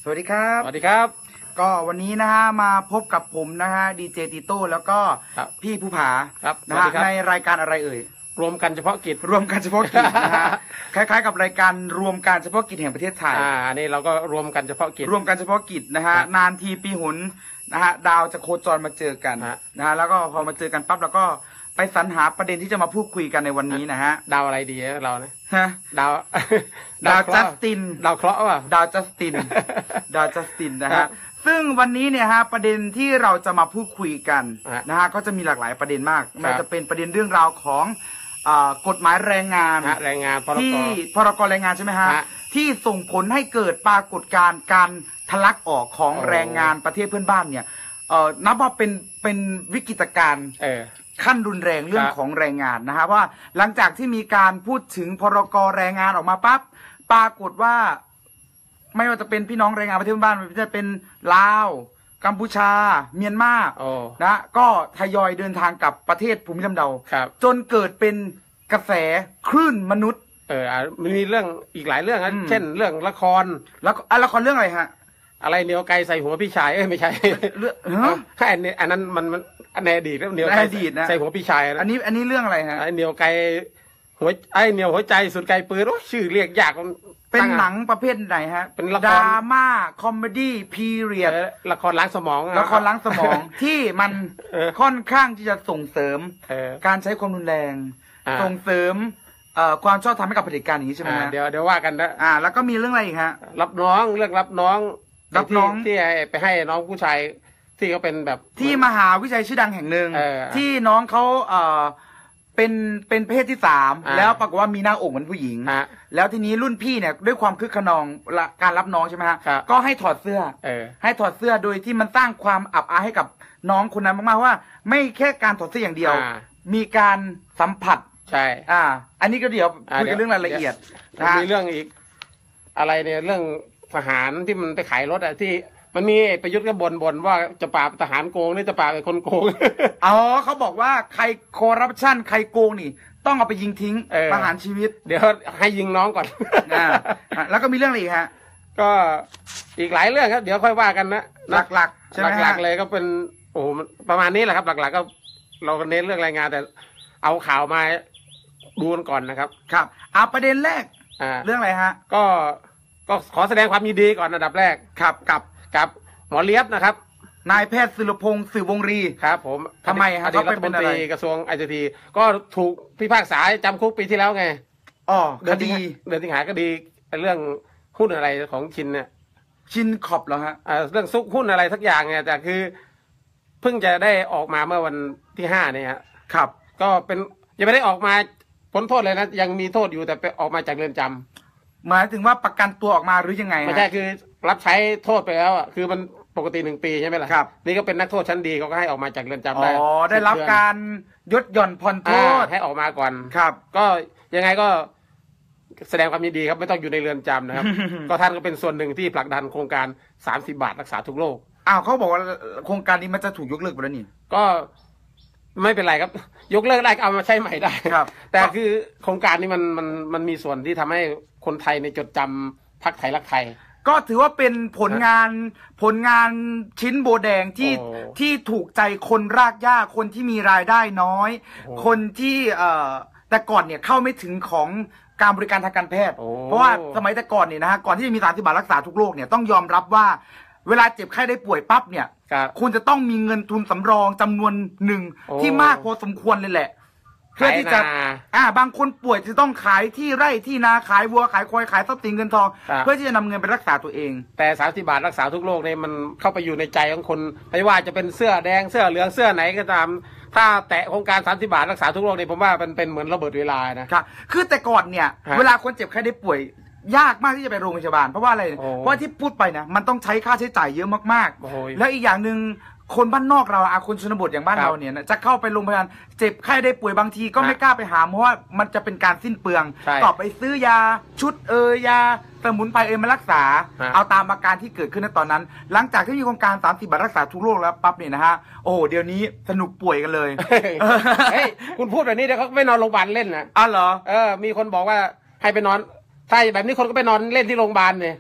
วัสดีครับสวัสดีครับก็วันนี้นะฮะมาพบกับผมนะฮะดีเจติโต้แล้วก็พี่ภูผาครับนะฮะในรายการอะไรเอ่ยรวมกันเฉพาะกิจรวมกันเฉพาะกิจนะฮะคล้ายๆกับรายการรวมการเฉพาะกิจแห่งประเทศไทยนี่เราก็รวมกันเฉพาะกิจรวมกันเฉพาะกิจนะฮะนานทีปีหนนะฮะดาวจะโคจรมาเจอกันนะฮะแล้วก็พอมาเจอกันปั๊บเราก็ไปสรรหาประเด็นที่จะมาพูดคุยกันในวันนี้นะฮะดาวอะไรดีเราเนี่ยดาวจัสตินดาวเคราะห์ป่ะดาวจัสตินนะฮะซึ่งวันนี้เนี่ยฮะประเด็นที่เราจะมาพูดคุยกันนะฮะก็จะมีหลากหลายประเด็นมากไม่ว่าจะเป็นประเด็นเรื่องราวของกฎหมายแรงงานที่พรกแรงงานใช่ไหมฮะที่ส่งผลให้เกิดปรากฏการณ์การทะลักออกของแรงงานประเทศเพื่อนบ้านเนี่ยนับว่าเป็นวิกฤตการณ์ขั้นรุนแรงเรื่องของแรงงานนะฮะว่าหลังจากที่มีการพูดถึงพรกแรงงานออกมาปั๊บปรากฏว่าไม่ว่าจะเป็นพี่น้องแรงงานประเทศเพื่อนบ้านจะเป็นลาวกัมพูชาเมียนมานะก็ทยอยเดินทางกลับประเทศภูมิลำเนาจนเกิดเป็นกระแสคลื่นมนุษย์มันมีเรื่องอีกหลายเรื่องนะเช่นเรื่องละครละครเรื่องอะไรฮะอะไรเหนียวไกลใส่หัวพี่ชายไม่ใช่เรื่องอันนั้นมันในอดีตเรื่องเหนียวไกลใส่หัวพี่ชายอันนี้เรื่องอะไรฮะเหนียวไกลเหนียวหัวใจสุดไกลปืนชื่อเรียกยากเป็นหนังประเภทไหนฮะเป็นละครดราม่าคอมเมดี้พีเรียดละครล้างสมองที่มันค่อนข้างที่จะส่งเสริมการใช้ความรุนแรงส่งเสริมความชอบธรรมให้กับเผด็จการอย่างนี้ใช่ไหมฮะเดี๋ยวว่ากันนะแล้วก็มีเรื่องอะไรอีกฮะรับน้องเรื่องรับน้องที่ไปให้น้องผู้ชายที่เขาเป็นแบบที่มหาวิทยาลัยชื่อดังแห่งหนึ่งที่น้องเขาเป็นเพศที่3แล้วปรากฏว่ามีหน้าอกเหมือนผู้หญิงแล้วทีนี้รุ่นพี่เนี่ยด้วยความคึกขนองการรับน้องใช่ไหมฮะก็ให้ถอดเสื้อให้ถอดเสื้อโดยที่มันสร้างความอับอายให้กับน้องคนนั้นมากๆว่าไม่แค่การถอดเสื้ออย่างเดียวมีการสัมผัสใช่อันนี้ก็เดี๋ยวคุยกันเรื่องรายละเอียดมีเรื่องอีกอะไรเนี่ยเรื่องทหารที่มันไปขายรถที่มันมีประยุทธ์ก็บ่นว่าจะปราบทหารโกงนี่จะปราบไอ้คนโกงเขาบอกว่าใครคอร์รัปชันใครโกงนี่ต้องเอาไปยิงทิ้งประหารชีวิตเดี๋ยวให้ยิงน้องก่อนแล้วก็มีเรื่องอะไรอีกฮะก็อีกหลายเรื่องครับเดี๋ยวค่อยว่ากันนะหลักๆใช่ไหมหลักๆเลยก็เป็นประมาณนี้แหละครับหลักๆก็เราเน้นเรื่องรายงานแต่เอาข่าวมาดูกันก่อนนะครับครับประเด็นแรกเรื่องอะไรฮะก็ขอแสดงความยินดีก่อนอันดับแรกครับกับหมอเลียบนะครับนายแพทย์ศิลพงศ์สื่อวงรีครับผมทำไมครับเขาเป็นรัฐมนตรีกระทรวงไอทีก็ถูกพิพากษาจำคุกปีที่แล้วไงเดือนสิงหาคดีเรื่องหุ้นอะไรของชินเนี่ยชินขอบเหรอฮะเรื่องซุกหุ้นอะไรสักอย่างเนี่ยแต่คือเพิ่งจะได้ออกมาเมื่อวันที่5เนี่ยครับก็เป็นยังไม่ได้ออกมาพ้นโทษเลยนะยังมีโทษอยู่แต่ไปออกมาจากเรือนจำหมายถึงว่าประกันตัวออกมาหรือยังไงไม่ใช่คือรับใช้โทษไปแล้วคือมันปกติ1 ปีใช่ไหมล่ะครับนี่ก็เป็นนักโทษชั้นดีเขาก็ให้ออกมาจากเรือนจำได้ได้รับการยศหย่อนผ่อนโทษให้ออกมาก่อนครับก็ยังไงก็แสดงความยินดีครับไม่ต้องอยู่ในเรือนจำนะครับ ก็ท่านก็เป็นส่วนหนึ่งที่ผลักดันโครงการ30 บาทรักษาทุกโรคเขาบอกว่าโครงการนี้มันจะถูกยกเลิกไปแล้วนี่ก็ไม่เป็นไรครับยกเลิกได้เอามาใช้ใหม่ได้ครับแต่คือโครงการนี้มันมีส่วนที่ทำให้คนไทยในจดจำพรรคไทยรักไทยก็ถือว่าเป็นผลงานชิ้นโบแดงที่ถูกใจคนรากหญ้าคนที่มีรายได้น้อยคนที่แต่ก่อนเนี่ยเข้าไม่ถึงของการบริการทางการแพทย์เพราะว่าสมัยแต่ก่อนเนี่ยนะฮะก่อนที่จะมี30 บาทรักษาทุกโรคเนี่ยต้องยอมรับว่าเวลาเจ็บไข้ได้ป่วยปั๊บเนี่ยคุณจะต้องมีเงินทุนสำรองจำนวนหนึ่งที่มากพอสมควรเลยแหละเพื่อที่จะบางคนป่วยจะต้องขายที่ไร่ที่นาขายวัวขายควายขายทรัพย์สินเงินทองเพื่อที่จะนำเงินไปรักษาตัวเองแต่30 บาทรักษาทุกโรคเนี่ยมันเข้าไปอยู่ในใจของคนไม่ว่าจะเป็นเสื้อแดงเสื้อเหลืองเสื้อไหนก็ตามถ้าแตะโครงการ30 บาทรักษาทุกโรคเนี่ยผมว่าเป็นเหมือนระเบิดเวลานะครับคือแต่ก่อนเนี่ยเวลาคนเจ็บไข้ได้ป่วยยากมากที่จะไปโรงพยาบาลเพราะว่าอะไรเพราะที่พูดไปนะมันต้องใช้ค่าใช้จ่ายเยอะมากๆแล้วอีกอย่างหนึ่งคนบ้านนอกเราคนชนบทอย่างบ้านเราเนี่ยจะเข้าไปโรงพยาบาลเจ็บไข้ได้ป่วยบางทีก็ไม่กล้าไปหาเพราะว่ามันจะเป็นการสิ้นเปลืองต่อไปซื้อยาชุดยาสมุนไพรมารักษาเอาตามอาการที่เกิดขึ้นในตอนนั้นหลังจากที่มีโครงการ30 บาทรักษาทุกโรคแล้วปั๊บเนี่ยนะฮะเดี๋ยวนี้สนุกป่วยกันเลยคุณพูดแบบนี้เดี๋ยวเขาไปนอนโรงพยาบาลเล่นนะเหรอมีคนบอกว่าให้ไปนอนถ้าแบบนี้คนก็ไปนอนเล่นที่โรงพยาบาลเนี่ย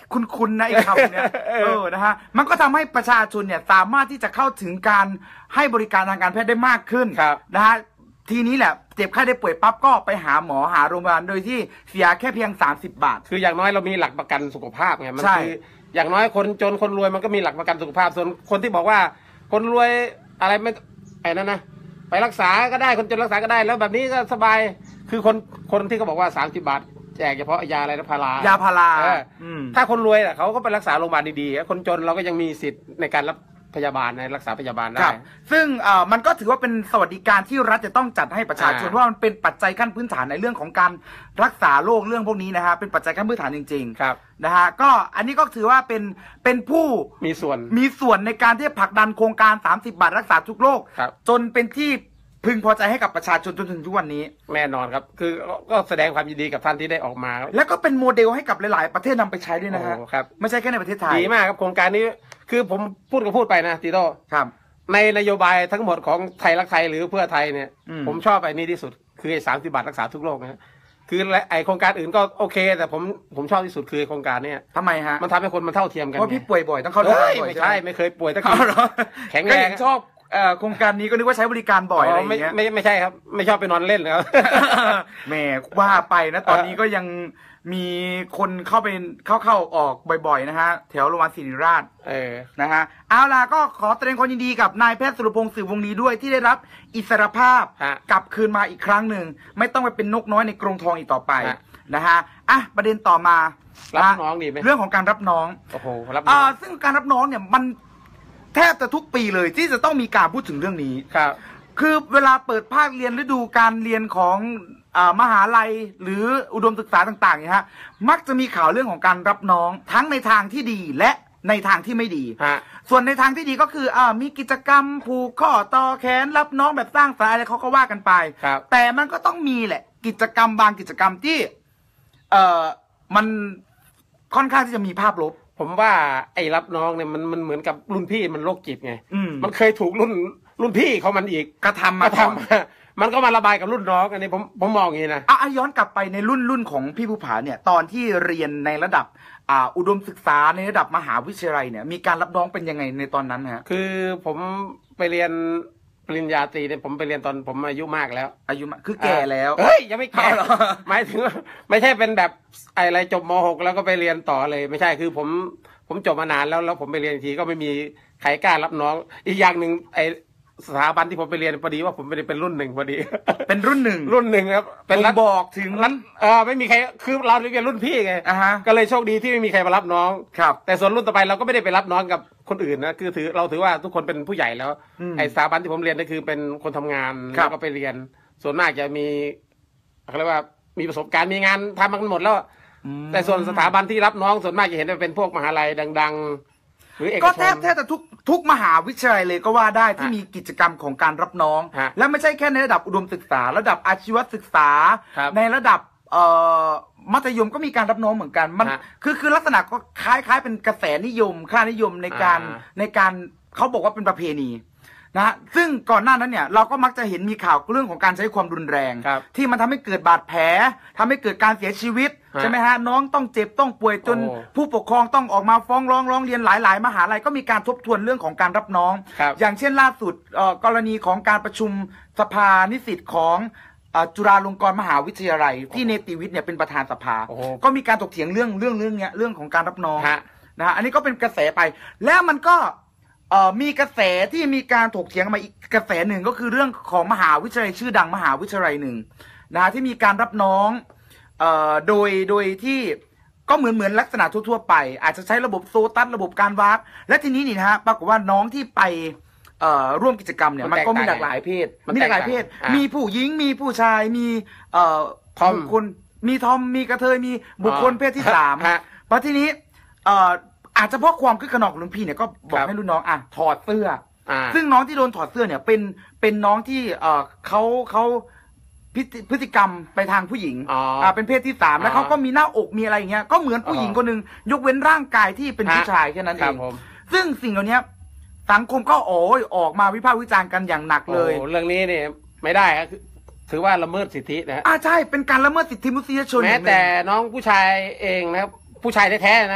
คุณนะไอ้คำเนี่ยนะฮะมันก็ทำให้ประชาชนเนี่ยสามารถที่จะเข้าถึงการให้บริการทางการแพทย์ได้มากขึ้นนะฮะทีนี้แหละเจ็บไข้ได้ป่วยปั๊บก็ไปหาหมอหาโรงพยาบาลโดยที่เสียแค่เพียง30 บาทคืออย่างน้อยเรามีหลักประกันสุขภาพไงมันคืออย่างน้อยคนจนคนรวยมันก็มีหลักประกันสุขภาพส่วนคนที่บอกว่าคนรวยอะไรไม่ไอ้นั่นนะไปรักษาก็ได้คนจนรักษาก็ได้แล้วแบบนี้ก็สบายคือคนที่เขาบอกว่า30 บาทแจกเฉพาะยาอะไรนะพารายาพาราถ้าคนรวยอ่ะเขาก็ไปรักษาโรงพยาบาลดีๆคนจนเราก็ยังมีสิทธิ์ในการรับพยาบาลในรักษาพยาบาลได้ซึ่งมันก็ถือว่าเป็นสวัสดิการที่รัฐจะต้องจัดให้ประชาชนเพราะมันเป็นปัจจัยขั้นพื้นฐานในเรื่องของการรักษาโรคเรื่องพวกนี้นะฮะเป็นปัจจัยขั้นพื้นฐานจริงๆนะฮะก็อันนี้ก็ถือว่าเป็นผู้มีส่วนในการที่ผลักดันโครงการ30 บาทรักษาทุกโรคจนเป็นที่พึงพอใจให้กับประชาชนจนถึงทุกวันนี้แน่นอนครับคือก็แสดงความยินดีกับท่านที่ได้ออกมาแล้วก็เป็นโมเดลให้กับหลายๆประเทศนำไปใช้ด้วยนะฮะไม่ใช่แค่ในประเทศไทยดีมากครับโครงการนี้คือผมพูดไปนะติโต้ครับในนโยบายทั้งหมดของไทยรักไทยหรือเพื่อไทยเนี่ยผมชอบไอ้นี้ที่สุดคือไอ้30 บาทรักษาทุกโรคนะคือไอ้โครงการอื่นก็โอเคแต่ผมชอบที่สุดคือโครงการนี้ทำไมฮะมันทำให้คนมันเท่าเทียมกันเพราะพี่ป่วยบ่อยต้องเข้าบ่อยไม่ใช่ไม่เคยป่วยตั้งแต่แข็งแรงชอบโครงการนี้ก็นึกว่าใช้บริการบ่อยอะไรอย่างเงี้ยไม่ใช่ครับไม่ชอบไปนอนเล่นครับแหมว่าไปนะตอนนี้ก็ยังมีคนเข้าออกบ่อยๆนะฮะแถวโรงพยาบาลศิริราชนะฮะเอาล่ะก็ขอแสดงความยินดีกับนายแพทย์สุรพงษ์สืบวงศ์ดีด้วยที่ได้รับอิสรภาพกลับคืนมาอีกครั้งหนึ่งไม่ต้องไปเป็นนกน้อยในกรงทองอีกต่อไปนะฮะประเด็นต่อมารับน้องดีไหมเรื่องของการรับน้องโอ้โหรับน้องซึ่งการรับน้องเนี่ยมันแทบจะทุกปีเลยที่จะต้องมีการพูดถึงเรื่องนี้ครับคือเวลาเปิดภาคเรียนฤดูการเรียนของมหาลัยหรืออุดมศึกษาต่างๆเนี่ยฮะมักจะมีข่าวเรื่องของการรับน้องทั้งในทางที่ดีและในทางที่ไม่ดีส่วนในทางที่ดีก็คือมีกิจกรรมผูกข้อต่อแขนรับน้องแบบสร้างสรรค์อะไรเขาก็ว่ากันไปแต่มันก็ต้องมีแหละกิจกรรมบางกิจกรรมที่มันค่อนข้างที่จะมีภาพลบผมว่าไอ้รับน้องเนี่ยมันเหมือนกับรุ่นพี่มันโรคจิตไงมันเคยถูกรุ่นพี่เขามันอีกกระทำมันก็มาระบายกับรุ่นน้องอันนี้ผมมองอย่างนี้นะย้อนกลับไปในรุ่นของพี่ภูผาเนี่ยตอนที่เรียนในระดับอุดมศึกษาในระดับมหาวิทยาลัยเนี่ยมีการรับน้องเป็นยังไงในตอนนั้นฮะคือผมไปเรียนปริญญาตรีเนี่ยผมไปเรียนตอนผมอายุมากแล้วอายุมากคือแก่แล้วเฮ้ยยังไม่แก่หรอหมายถึงไม่ใช่เป็นแบบอะไรจบม.6 แล้วก็ไปเรียนต่อเลยไม่ใช่คือผมจบมานานแล้วผมไปเรียนทีก็ไม่มีใครกล้ารับน้องอีกอย่างหนึ่งไอสถาบันที่ผมไปเรียนพอดีว่าผมไม่ได้เป็นรุ่นหนึ่งพอดีเป็นรุ่นหนึ่งครับเป็นบอกถึงนั้นไม่มีใครคือเราเรียนรุ่นพี่ไงก็เลยโชคดีที่ไม่มีใครมารับน้องครับแต่ส่วนรุ่นต่อไปเราก็ไม่ได้ไปรับน้องกับคนอื่นนะคือเราถือว่าทุกคนเป็นผู้ใหญ่แล้วไอสถาบันที่ผมเรียนก็คือเป็นคนทำงานแล้วก็ไปเรียนส่วนมากจะมีเขาเรียกว่ามีประสบการณ์มีงานทำมากันหมดแล้วแต่ส่วนสถาบันที่รับน้องส่วนมากจะเห็นเป็นพวกมหาลัยดังก็แทบจะทุกมหาวิทยาลัยเลยก็ว่าได้ที่มีกิจกรรมของการรับน้องและไม่ใช่แค่ในระดับอุดมศึกษาระดับอาชีวศึกษาในระดับมัธยมก็มีการรับน้องเหมือนกันมันคือลักษณะก็คล้ายเป็นกระแสนิยมค่านิยมในการเขาบอกว่าเป็นประเพณีนะซึ่งก่อนหน้านั้นเนี่ยเราก็มักจะเห็นมีข่าวเรื่องของการใช้ความรุนแรงที่มันทำให้เกิดบาดแผลทำให้เกิดการเสียชีวิตใช่ไหมฮะน้องต้องเจ็บต้องป่วยจนผู้ปกครองต้องออกมาฟ้องร้องเรียนหลายๆมหาลัยก็มีการทบทวนเรื่องของการรับน้องอย่างเช่นล่าสุดกรณีของการประชุมสภานิสิตของจุฬาลงกรณ์มหาวิทยาลัยที่เนติวิทย์เนี่ยเป็นประธานสภาก็มีการถกเถียงเรื่องเนี้ยเรื่องของการรับน้องนะฮะอันนี้ก็เป็นกระแสไปแล้วมันก็มีกระแสที่มีการถกเถียงมาอีกกระแสหนึ่งก็คือเรื่องของมหาวิทยาลัยชื่อดังมหาวิทยาลัยหนึ่งนะที่มีการรับน้องโดยที่ก็เหมือนลักษณะทั่วๆไปอาจจะใช้ระบบโซตัสระบบการวากและทีนี้นี่นะฮะปรากฏว่าน้องที่ไปร่วมกิจกรรมเนี่ยมันก็มีหลากหลายเพศมีผู้หญิงมีผู้ชายมีบุคคลมีทอมมีกระเทยมีบุคคลเพศที่3เพราะทีนี้อาจจะเพราะความคึกขนองของรุ่นพี่เนี่ยก็บอกให้รุ่นน้องถอดเสื้อซึ่งน้องที่โดนถอดเสื้อเนี่ยเป็นน้องที่เขาพฤติกรรมไปทางผู้หญิงเป็นเพศที่3แล้วเขาก็มีหน้าอกมีอะไรอย่างเงี้ยก็เหมือนผู้หญิงคนหนึ่งยกเว้นร่างกายที่เป็นผู้ชายแค่นั้นเองซึ่งสิ่งเหล่านี้สังคมก็ออกมาวิพากษ์วิจารณ์กันอย่างหนักเลยเรื่องนี้เนี่ยไม่ได้ครับถือว่าละเมิดสิทธินะใช่เป็นการละเมิดสิทธิมนุษยชนแม้แต่น้องผู้ชายเองนะครับผู้ชายแท้ๆนะ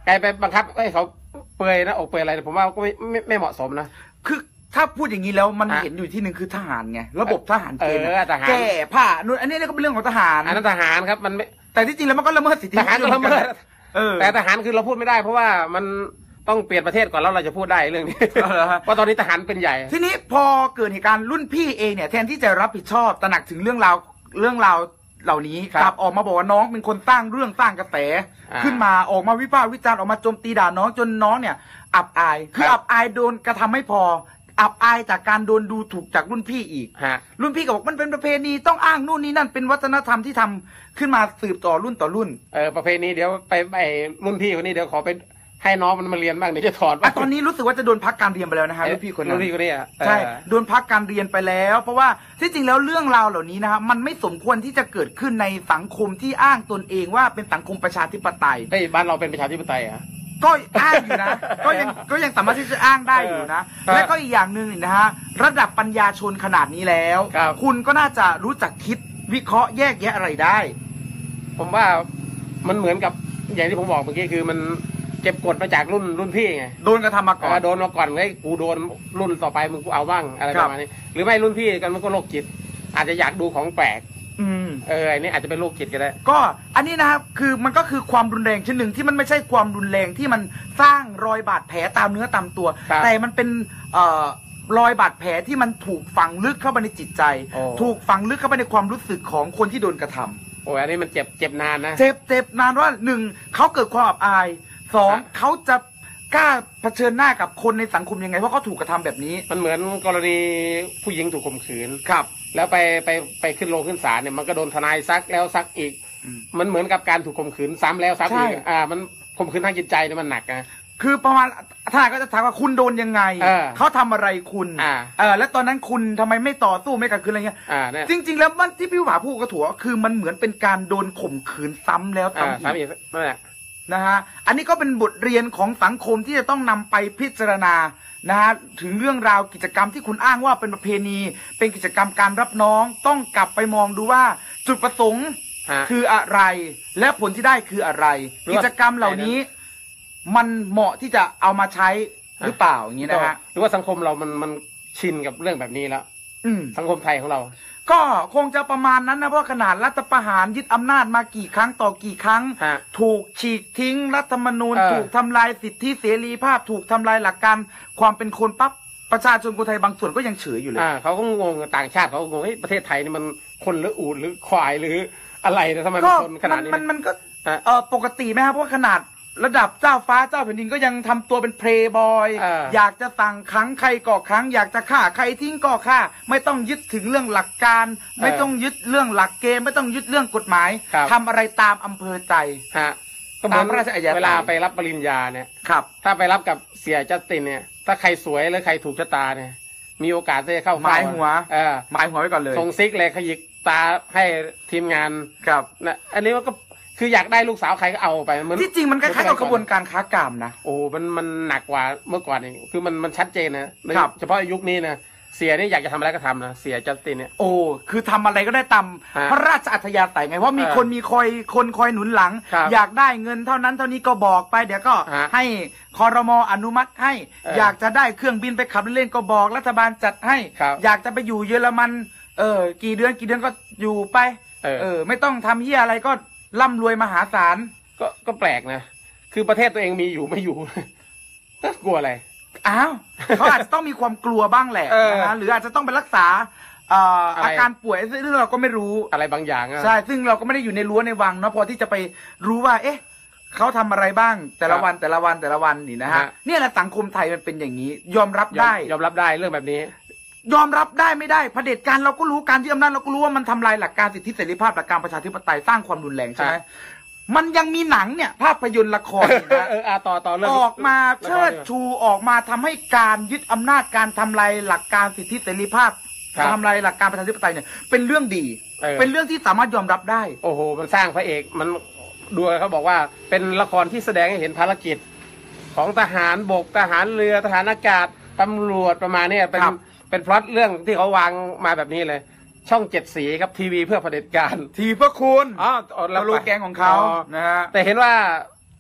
กลายไปบังคับให้เขาเปลือยนะอกเปลือยอะไรผมว่าก็ไม่เหมาะสมนะคือถ้าพูดอย่างนี้แล้วมันเห็นอยู่ที่หนึ่งคือทหารไงระบบทหารเกณฑ์แก้ผ้านู่นอันนี้ก็เป็นเรื่องของทหารอันนั้นทหารครับมันไม่แต่ที่จริงแล้วมันก็ละเมิดสิทธิทหารก็ละเมิดแต่ทหารคือเราพูดไม่ได้เพราะว่ามันต้องเปลี่ยนประเทศก่อนแล้วเราจะพูดได้เรื่องนี้เพราะตอนนี้ทหารเป็นใหญ่ทีนี้พอเกิดเหตุการณ์รุ่นพี่เองเนี่ยแทนที่จะรับผิดชอบตระหนักถึงเรื่องราวเหล่านี้กลับออกมาบอกว่าน้องเป็นคนสร้างเรื่องสร้างกระแสขึ้นมาออกมาวิพากษ์วิจารณ์ออกมาโจมตีด่าน้องจนน้องเนี่ยอับอายคืออับอายโดนกระทำไม่พออับอายจากการโดนดูถูกจากรุ่นพี่อีกรุ่นพี่ก็บอกมันเป็นประเพณีต้องอ้างนู่นนี่นั่นเป็นวัฒนธรรมที่ทำขึ้นมาสืบต่อรุ่นต่อรุ่นประเพณีเดี๋ยวไปรุ่นพี่คนนี้เดี๋ยวขอไปให้น้องมันมาเรียนบ้างเดี๋ยวจะถอดตอนนี้รู้สึกว่าจะโดนพักการเรียนไปแล้วนะฮะรุ่นพี่คนนี้ใช่โดนพักการเรียนไปแล้วเพราะว่าที่จริงแล้วเรื่องราวเหล่านี้นะครับมันไม่สมควรที่จะเกิดขึ้นในสังคมที่อ้างตนเองว่าเป็นสังคมประชาธิปไตยบ้านเราเป็นประชาธิปไตยอ่ะก็อ้างอยู่นะก็ยังสามารถที่จะอ้างได้อยู่นะและก็อีกอย่างหนึ่งนะฮะระดับปัญญาชนขนาดนี้แล้วคุณก็น่าจะรู้จักคิดวิเคราะห์แยกแยะอะไรได้ผมว่ามันเหมือนกับอย่างที่ผมบอกเมื่อกี้คือมันเก็บกดมาจากรุ่นพี่ไงโดนกระทำมาก่อนโดนมาก่อนไงกูโดนรุ่นต่อไปมึงกูเอาบ้างอะไรประมาณนี้หรือไม่รุ่นพี่กันมันก็โรคจิตอาจจะอยากดูของแปลกอันนี้อาจจะเป็นโรคจิตก็ได้ก็อันนี้นะครับคือมันก็คือความรุนแรงชนิดหนึ่งที่มันไม่ใช่ความรุนแรงที่มันสร้างรอยบาดแผลตามเนื้อตามตัวแต่มันเป็นรอยบาดแผลที่มันถูกฝังลึกเข้าไปในจิตใจถูกฝังลึกเข้าไปในความรู้สึกของคนที่โดนกระทำอันนี้มันเจ็บนานนะเจ็บนานว่าหนึ่งเขาเกิดความอับอายสองเขาจะกล้าเผชิญหน้ากับคนในสังคมยังไงเพราะเขาถูกกระทำแบบนี้มันเหมือนกรณีผู้หญิงถูกข่มขืนครับแล้วไปขึ้นโรงขึ้นศาลเนี่ยมันก็โดนทนายซักแล้วซักอีกมันเหมือนกับการถูกข่มขืนซ้ำแล้วซักอีกมันข่มขืนทางจิตใจเนี่ยมันหนักนะคือประมาณทนายก็จะถามว่าคุณโดนยังไงเขาทำอะไรคุณแล้วตอนนั้นคุณทำไมไม่ต่อสู้ไม่ขัดขืนอะไรเงี้ยจริงๆแล้วมันที่พี่ผาพูดก็ถูกคือมันเหมือนเป็นการโดนข่มขืนซ้ำแล้วซ้ำอีกนั่นแหละนะฮะอันนี้ก็เป็นบทเรียนของสังคมที่จะต้องนำไปพิจารณานะฮะถึงเรื่องราวกิจกรรมที่คุณอ้างว่าเป็นประเพณีเป็นกิจกรรมการรับน้องต้องกลับไปมองดูว่าจุดประสงค์คืออะไรและผลที่ได้คืออะไรกิจกรรมเหล่านี้มันเหมาะที่จะเอามาใช้หรือเปล่าอย่างนี้นะฮะหรือว่าสังคมเรามันชินกับเรื่องแบบนี้แล้วสังคมไทยของเราก็คงจะประมาณนั้นนะเพราะขนาดรัฐประหารยึดอำนาจมากี่ครั้งต่อกี่ครั้งถูกฉีกทิ้งรัฐธรรมนูญถูกทำลายสิทธิเสรีภาพถูกทำลายหลักการความเป็นคนปั๊บประชาชนคนไทยบางส่วนก็ยังเฉยอยู่เลยเขาก็งงต่างชาติเขาก็งงประเทศไทยนี่มันคนหรืออูฐหรือควายหรืออะไรนะทำไมมันคนขนาดนี้มันก็ปกติไหมครับเพราะขนาดระดับเจ้าฟ้าเจ้าแผ่นดินก็ยังทำตัวเป็นเพลย์บอยอยากจะสั่งขังใครก็ขังอยากจะฆ่าใครทิ้งก็ฆ่าไม่ต้องยึดถึงเรื่องหลักการไม่ต้องยึดเรื่องหลักเกณฑ์ไม่ต้องยึดเรื่องกฎหมายทำอะไรตามอำเภอใจก็เหมือนเวลาไปรับปริญญาเนี่ยถ้าไปรับกับเสียจัสตินเนี่ยถ้าใครสวยหรือใครถูกชะตาเนี่ยมีโอกาสจะเข้าหมายหัวไว้ก่อนเลยส่งซิกเลยขยิกตาให้ทีมงานนะอันนี้มันก็คืออยากได้ลูกสาวใครก็เอาไปที่จริงมันคล้ายๆกับกระบวนการค้ากามนะโอ้มันหนักกว่าเมื่อก่อนเองคือมันชัดเจนนะเฉพาะยุคนี้นะเสียนี่อยากจะทำอะไรก็ทำนะเสียจัสตินเนี่ยโอ้คือทำอะไรก็ได้ตามพระราชอัธยาศัยไงเพราะมีคนคอยหนุนหลังอยากได้เงินเท่านั้นเท่านี้ก็บอกไปเดี๋ยวก็ให้ครม.อนุมัติให้อยากจะได้เครื่องบินไปขับเล่นก็บอกรัฐบาลจัดให้อยากจะไปอยู่เยอรมันกี่เดือนก็อยู่ไปไม่ต้องทำเหี้ยอะไรก็ร่ำรวยมหาศาลก็แปลกนะคือประเทศตัวเองมีอยู่ไม่อยู่กลัวอะไรอ้าวเขาอาจจะต้องมีความกลัวบ้างแหละนะหรืออาจจะต้องไปรักษาอาการป่วยซึ่งเราก็ไม่รู้อะไรบางอย่างใช่ซึ่งเราก็ไม่ได้อยู่ในรั้วในวังเนาะพอที่จะไปรู้ว่าเอ๊ะเขาทำอะไรบ้างแต่ละวันนี่นะฮะเนี่ยแหละสังคมไทยมันเป็นอย่างนี้ยอมรับได้เรื่องแบบนี้ยอมรับได้ไม่ได้เผด็จการเราก็รู้การยึดอำนาจเราก็รู้ว่ามันทำลายหลักการสิทธิเสรีภาพหลักการประชาธิปไตยสร้างความรุนแรงใช่ไหมมันยังมีหนังเนี่ยภาพยนตร์ละครนะต่อเรื่องออกมาเชิดชูออกมาทำให้การยึดอำนาจการทำลายหลักการสิทธิเสรีภาพทำลายหลักการประชาธิปไตยเนี่ยเป็นเรื่องดีเป็นเรื่องที่สามารถยอมรับได้โอ้โหมันสร้างพระเอกมันดูเขาบอกว่าเป็นละครที่แสดงให้เห็นภารกิจของทหารบกทหารเรือทหารอากาศตำรวจประมาณนี้เป็นพล็อตเรื่องที่เขาวางมาแบบนี้เลยช่อง7 สีครับทีวีเพื่อเผด็จการทีเพื่อคุณเรารู้แกงของเขานะฮะแต่เห็นว่า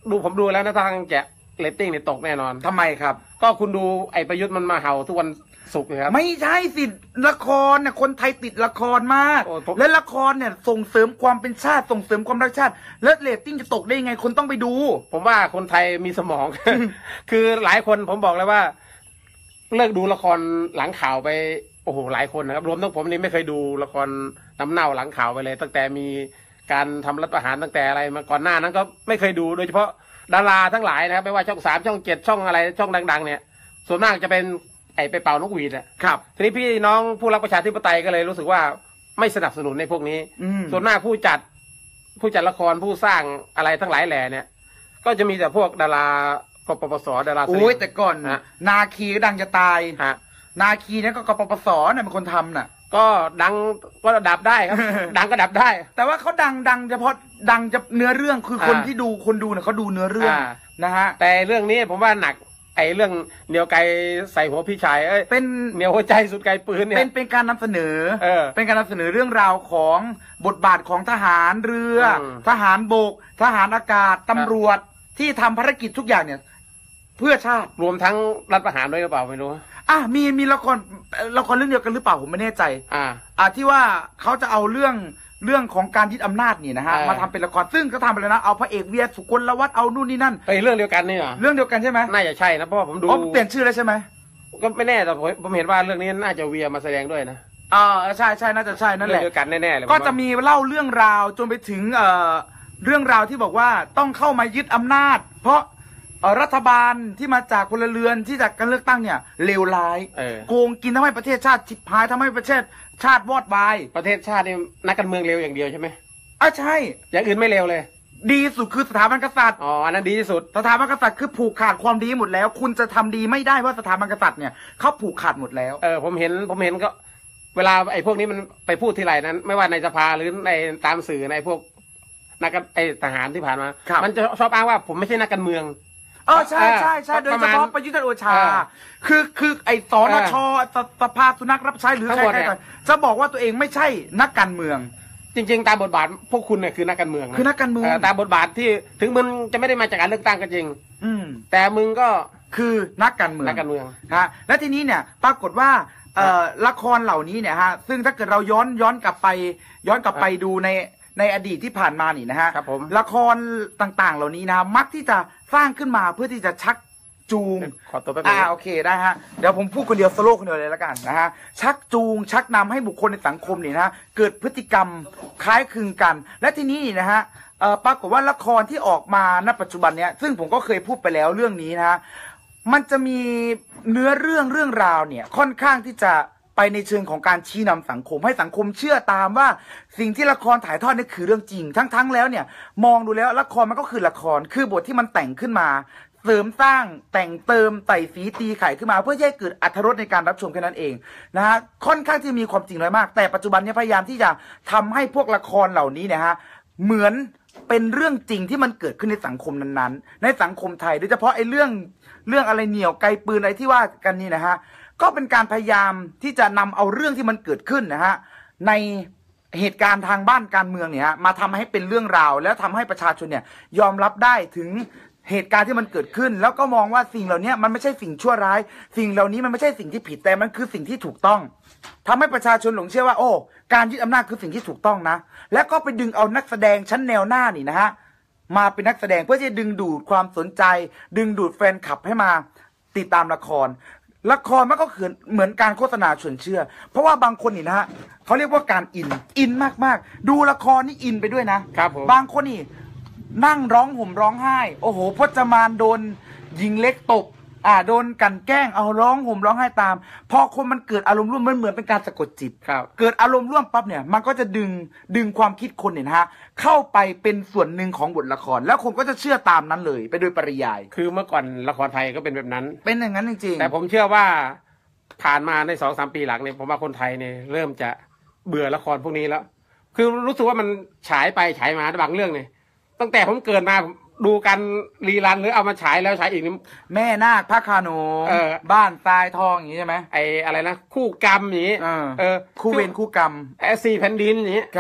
ผมดูแล้วนะทางแกะเรตติ้งเนี่ยตกแน่นอนทำไมครับก็คุณดูไอ้ประยุทธ์มันมาเห่าทุกวันศุกร์นะครับไม่ใช่สิละครเนี่ยคนไทยติดละครมากโอ้ผมและละครเนี่ยส่งเสริมความเป็นชาติส่งเสริมความรักชาติแล้วเรตติ้งจะตกได้ยังไงคนต้องไปดูผมว่าคนไทยมีสมอง คือหลายคนผมบอกเลยว่า เลิกดูละครหลังข่าวไปโอ้โหหลายคนนะครับรวมทั้งผมนี่ไม่เคยดูละครน้ำเน่าหลังข่าวไปเลย ตั้งแต่มีการทำรัฐประหารตั้งแต่อะไรมาก่อนหน้านั้นก็ไม่เคยดูโดยเฉพาะดาราทั้งหลายนะครับไม่ว่าช่อง3ช่อง7ช่องอะไรช่องดังๆเนี่ยส่วนมากจะเป็นไอ้ไปเป่านกหวีดอะครับทีนี้พี่น้องผู้รักประชาธิปไตยก็เลยรู้สึกว่าไม่สนับสนุนในพวกนี้ส่วนมากผู้จัดละครผู้สร้างอะไรทั้งหลายแหล่เนี่ยก็จะมีแต่พวกดารากปปสดาราโอ้ยแต่ก่อนนาคีก็ดังจะตายนาคีเนี่ยก็กปปสเนี่ยเป็นคนทำน่ะก็ดังก็ดับได้ครับ ดังก็ดับได้แต่ว่าเขาดังเฉพาะดังจะเนื้อเรื่องคือคนที่ดูคนดูเนี่ยเขาดูเนื้อเรื่องนะฮะแต่เรื่องนี้ผมว่าหนักไอ้เรื่องเหนียวไกใส่หัวพี่ชายเป็นเหนียวหัวใจสุดไกลปืนเนี่ยเป็นการนำเสนอเป็นการนำเสนอเรื่องราวของบทบาทของทหารเรือทหารบกทหารอากาศตำรวจที่ทำภารกิจทุกอย่างเนี่ยเพื่อชาติรวมทั้งรัฐประหารด้วยหรือเปล่าไม่รู้มีละครเรื่องเดียวกันหรือเปล่าผมไม่แน่ใจที่ว่าเขาจะเอาเรื่องของการยึดอำนาจนี่นะฮะมาทำเป็นละครซึ่งก็ทำไปแล้วนะเอาพระเอกเวียสุกลวัฒน์เอานู่นนี่นั่นเรื่องเดียวกันนี่เหรอเรื่องเดียวกันใช่ไหมน่าจะใช่นะเพราะว่าผมดูเปลี่ยนชื่อแล้วใช่ไหมก็ไม่แน่แต่ผมเห็นว่าเรื่องนี้น่าจะเวียมาแสดงด้วยนะใช่น่าจะใช่นั่นแหละเดียวกันแน่ๆเลยก็จะมีเล่าเรื่องราวจนไปถึงเรื่องราวที่บอกว่าต้องเข้ามายึดอำนาจเพราะรัฐบาลที่มาจากพลเรือนที่จากการเลือกตั้งเนี่ยเลวร้ายโกงกินทำให้ประเทศชาติชิบหายทำให้ประเทศชาติวอดวายประเทศชาตินี่นักการเมืองเลวอย่างเดียวใช่ไหมใช่อย่างอื่นไม่เลวเลยดีสุดคือสถาบันกษัตริย์อันนั้นดีที่สุดสถาบันกษัตริย์คือผูกขาดความดีหมดแล้วคุณจะทำดีไม่ได้ว่าสถาบันกษัตริย์เนี่ยเขาผูกขาดหมดแล้วผมเห็นก็เวลาไอ้พวกนี้มันไปพูดที่ไรนั้นไม่ว่าในสภาหรือในตามสื่อในพวกนักทหารที่ผ่านมามันจะชอบอ้างว่าผมไม่ใช่นักการเมืองใช่โดยเฉพาะประยุทธ์จันทร์โอชาคือไอ้สนช.สภาสุนัขรับใช้หรือใครๆก่อนจะบอกว่าตัวเองไม่ใช่นักการเมืองจริงๆตามบทบาทพวกคุณเนี่ยคือนักการเมืองคือนักการเมืองตามบทบาทที่ถึงมึงจะไม่ได้มาจากการเลือกตั้งก็จริงแต่มึงก็คือนักการเมืองฮะและทีนี้เนี่ยปรากฏว่าละครเหล่านี้เนี่ยฮะซึ่งถ้าเกิดเราย้อนกลับไปดูในอดีตที่ผ่านมานี่นะฮะละครต่างๆเหล่านี้นะมักที่จะสร้างขึ้นมาเพื่อที่จะชักจูงขอตัวไปโอเคได้ฮะเดี๋ยวผมพูดคนเดียวโซโล่คนเดียวเลยแล้วกันนะฮะชักจูงชักนำให้บุคคลในสังคมนี่นะเกิดพฤติกรรมคล้ายคลึงกันและทีนี้นะฮะปรากฏว่าละครที่ออกมาณปัจจุบันเนี้ยซึ่งผมก็เคยพูดไปแล้วเรื่องนี้นะฮะมันจะมีเนื้อเรื่องราวเนี่ยค่อนข้างที่จะไปในเชิงของการชี้นำสังคมให้สังคมเชื่อตามว่าสิ่งที่ละครถ่ายทอดนี่คือเรื่องจริงทั้งแล้วเนี่ยมองดูแล้วละครมันก็คือละครคือบทที่มันแต่งขึ้นมาเสริมสร้างแต่งเติมไต่สีตีไข่ขึ้นมาเพื่อให้เกิดอรรถรสในการรับชมแค่นั้นเองนะฮะค่อนข้างที่มีความจริงน้อยมากแต่ปัจจุบันนี้พยายามที่จะทำให้พวกละครเหล่านี้เนี่ยฮะเหมือนเป็นเรื่องจริงที่มันเกิดขึ้นในสังคมนั้นๆในสังคมไทยโดยเฉพาะไอ้เรื่องอะไรเหนี่ยวไกลปืนอะไรที่ว่ากันนี่นะฮะก็เป็นการพยายามที่จะนำเอาเรื่องที่มันเกิดขึ้นนะฮะในเหตุการณ์ทางบ้านการเมืองเนี่ยมาทำให้เป็นเรื่องราวแล้วทำให้ประชาชนเนี่ยยอมรับได้ถึงเหตุการณ์ที่มันเกิดขึ้นแล้วก็มองว่าสิ่งเหล่านี้มันไม่ใช่สิ่งชั่วร้ายสิ่งเหล่านี้มันไม่ใช่สิ่งที่ผิดแต่มันคือสิ่งที่ถูกต้องทำให้ประชาชนหลงเชื่อว่าโอ้การยึดอำนาจคือสิ่งที่ถูกต้องนะแล้วก็ไปดึงเอานักแสดงชั้นแนวหน้านี่นะฮะมาเป็นนักแสดงเพื่อจะดึงดูดความสนใจดึงดูดแฟนคลับให้มาติดตามละครมันก็คือเหมือนการโฆษณาชวนเชื่อเพราะว่าบางคนนี่นะฮะเขาเรียกว่าการอินมากๆดูละครนี่อินไปด้วยนะครับบางคนนี่นั่งร้องห่มร้องไห้โอ้โหพจมานโดนหญิงเล็กตบโดนกันแกล้งเอาร้องห่มร้องไห้ตามพอคนมันเกิดอารมณ์ร่วมมันเหมือนเป็นการสะกดจิตเกิดอารมณ์ร่วมปั๊บเนี่ยมันก็จะดึงความคิดคนเนี่ยนะฮะเข้าไปเป็นส่วนหนึ่งของบทละครแล้วคนก็จะเชื่อตามนั้นเลยไปโดยปริยายคือเมื่อก่อนละครไทยก็เป็นแบบนั้นเป็นอย่างนั้นจริงๆแต่ผมเชื่อว่าผ่านมาใน2-3 ปีหลังเนี่ยผมว่าคนไทยเนี่ยเริ่มจะเบื่อละครพวกนี้แล้วคือรู้สึกว่ามันฉายไปฉายมาบางเรื่องเนี่ยตั้งแต่ผมเกิดมาดูกันรีรันหรือเอามาฉายแล้วฉายอีกนี่แม่นาคพระคาโนบ้านทรายทองอย่างนี้ใช่ไหมไออะไรนะคู่กรรมอย่างนี้คู่เวรคู่กรรม 4 แผ่นดินอย่างนี้ครับ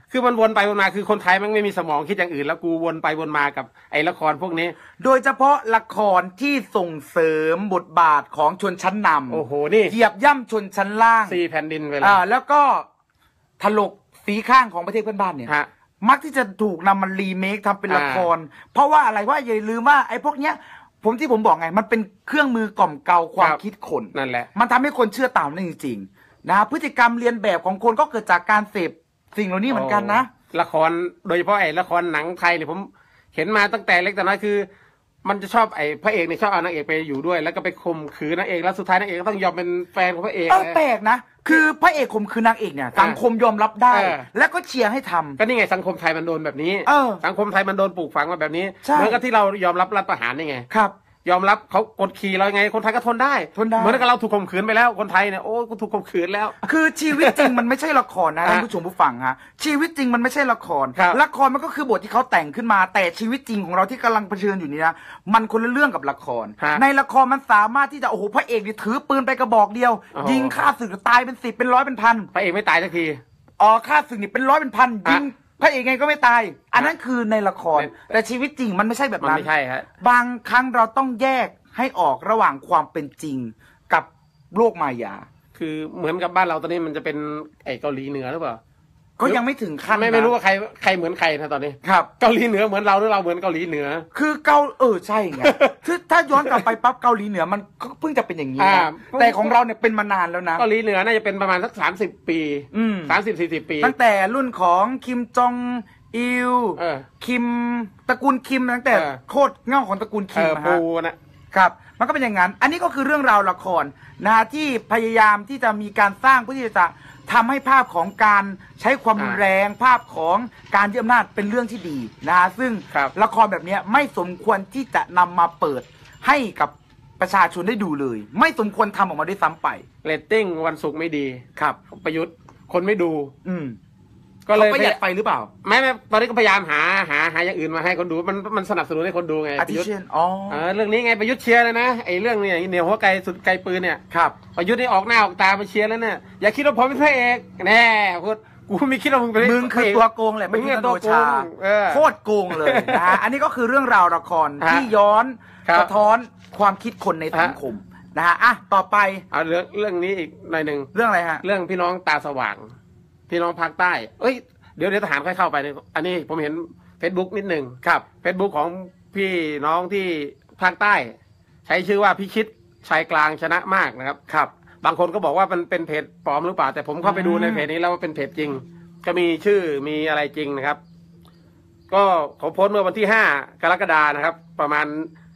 คือมันวนไปวนมาคือคนไทยมันไม่มีสมองคิดอย่างอื่นแล้วกูวนไปวนมากับไอ้ละครพวกนี้โดยเฉพาะละครที่ส่งเสริมบทบาทของชนชั้นนำโอ้โหนี่เหยียบย่ำชนชั้นล่าง 4 แผ่นดินไปแล้วแล้วก็ถลกสีข้างของประเทศเพื่อนบ้านเนี่ยมักที่จะถูกนำมันรีเมคทำเป็นละครเพราะว่าอะไรว่าอย่าลืมว่าไอ้พวกเนี้ยที่ผมบอกไงมันเป็นเครื่องมือกล่อมเกลาความคิดคนนั่นแหละมันทำให้คนเชื่อตามนั่นจริงๆนะพฤติกรรมเรียนแบบของคนก็เกิดจากการเสพสิ่งเหล่านี้เหมือนกันนะละครโดยเฉพาะไอ้ละครหนังไทยเนี่ยผมเห็นมาตั้งแต่เล็กแต่น้อยคือมันจะชอบไอ้พระเอกเนี่ยชอบเอานางเอกไปอยู่ด้วยแล้วก็ไปข่มขืนนางเอกแล้วสุดท้ายนางเอกก็ต้องยอมเป็นแฟนของพระเอกแปลกนะคือพระเอกข่มขืนนางเอกเนี่ยสังคมยอมรับได้แล้วก็เชียร์ให้ทำก็นี่ไงสังคมไทยมันโดนแบบนี้สังคมไทยมันโดนปลูกฝังมาแบบนี้เหมือนกับที่เรายอมรับรัฐประหารนี่ไงครับยอมรับเขากดขี่เราไงคนไทยก็ทนได้เหมือนกับเราถูกข่มขืนไปแล้วคนไทยเนี่ยโอ้ก็ถูกข่มขืนแล้วคือชีวิตจริงมันไม่ใช่ละครนะท่านผู้ชมผู้ฟังฮะชีวิตจริงมันไม่ใช่ละครละครมันก็คือบทที่เขาแต่งขึ้นมาแต่ชีวิตจริงของเราที่กำลังเผชิญอยู่นี่นะมันคนละเรื่องกับละครในละครมันสามารถที่จะโอ้โหพระเอกนี่ถือปืนไปกระบอกเดียวยิงฆ่าศึกตายเป็น10เป็นร้อยเป็นพันพระเอกไม่ตายสักทีฆ่าศึกนี่เป็นร้อยเป็นพันยิงพระเอกไงก็ไม่ตายอันนั้นคือในละครแต่ชีวิตจริงมันไม่ใช่แบบนั้นไม่ใช่ฮะบางครั้งเราต้องแยกให้ออกระหว่างความเป็นจริงกับโลกมายาคือเหมือนกับบ้านเราตอนนี้มันจะเป็นไอ้เกาหลีเหนือหรือเปล่าก็ยังไม่ถึงขั้นไม่รู้ว่าใครเหมือนใครนะตอนนี้ครับเกาหลีเหนือเหมือนเราหรือเราเหมือนเกาหลีเหนือคือใช่ไงคือถ้าย้อนกลับไปปั๊บเกาหลีเหนือมันก็เพิ่งจะเป็นอย่างนี้แต่ของเราเนี่ยเป็นมานานแล้วนะเกาหลีเหนือน่าจะเป็นประมาณสัก30 ปี30-40 ปีตั้งแต่รุ่นของคิมจองอิลคิมตระกูลคิมตั้งแต่โคตรเง่าของตระกูลคิมนะครับมันก็เป็นอย่างนั้นอันนี้ก็คือเรื่องราวละครนะที่พยายามที่จะมีการสร้างเพื่อที่จะทำให้ภาพของการใช้ความรุนแรงภาพของการยึดอำนาจเป็นเรื่องที่ดีนะซึ่งละครแบบนี้ไม่สมควรที่จะนำมาเปิดให้กับประชาชนได้ดูเลยไม่สมควรทำออกมาด้วยซ้ำไปเรตติ้งวันศุกร์ไม่ดีครับประยุทธ์คนไม่ดูก็เลยประหยัดไฟหรือเปล่าไม่ตอนนี้ก็พยายามหาอย่างอื่นมาให้คนดูมันสนับสนุนให้คนดูไงประยุทธ์เรื่องนี้ไงประยุทธ์เชียร์เลยนะไอ้เรื่องนี้เหนียวหัวไกลสุดไกลปืนเนี่ยครับประยุทธ์นี่ออกหน้าออกตามาเชียร์แล้วเนี่ยอย่าคิดว่าผมเป็นพระเอกแน่พูดกูไม่คิดว่ามึงคือตัวโกงแหละมึงคือตัวโกงโคตรโกงเลยนะอันนี้ก็คือเรื่องราวละครที่ย้อนสะท้อนความคิดคนในสังคมนะฮะต่อไปเอาเรื่องนี้อีกหน่อยนึงเรื่องอะไรฮะเรื่องพี่น้องตาสว่างพี่น้องภาคใต้เดี๋ยวทหารค่อยเข้าไปอันนี้ผมเห็น Facebook นิดหนึ่งครับ Facebook ของพี่น้องที่ภาคใต้ใช้ชื่อว่าพิชิตชายกลางชนะมากนะครับครับบางคนก็บอกว่ามันเป็นเพจปลอมหรือเปล่าแต่ผมเข้าไปดูในเพจนี้แล้วว่าเป็นเพจจริงก็มีชื่อมีอะไรจริงนะครับก็เขาโพสต์เมื่อวันที่5 กรกฎาคมนะครับประมาณ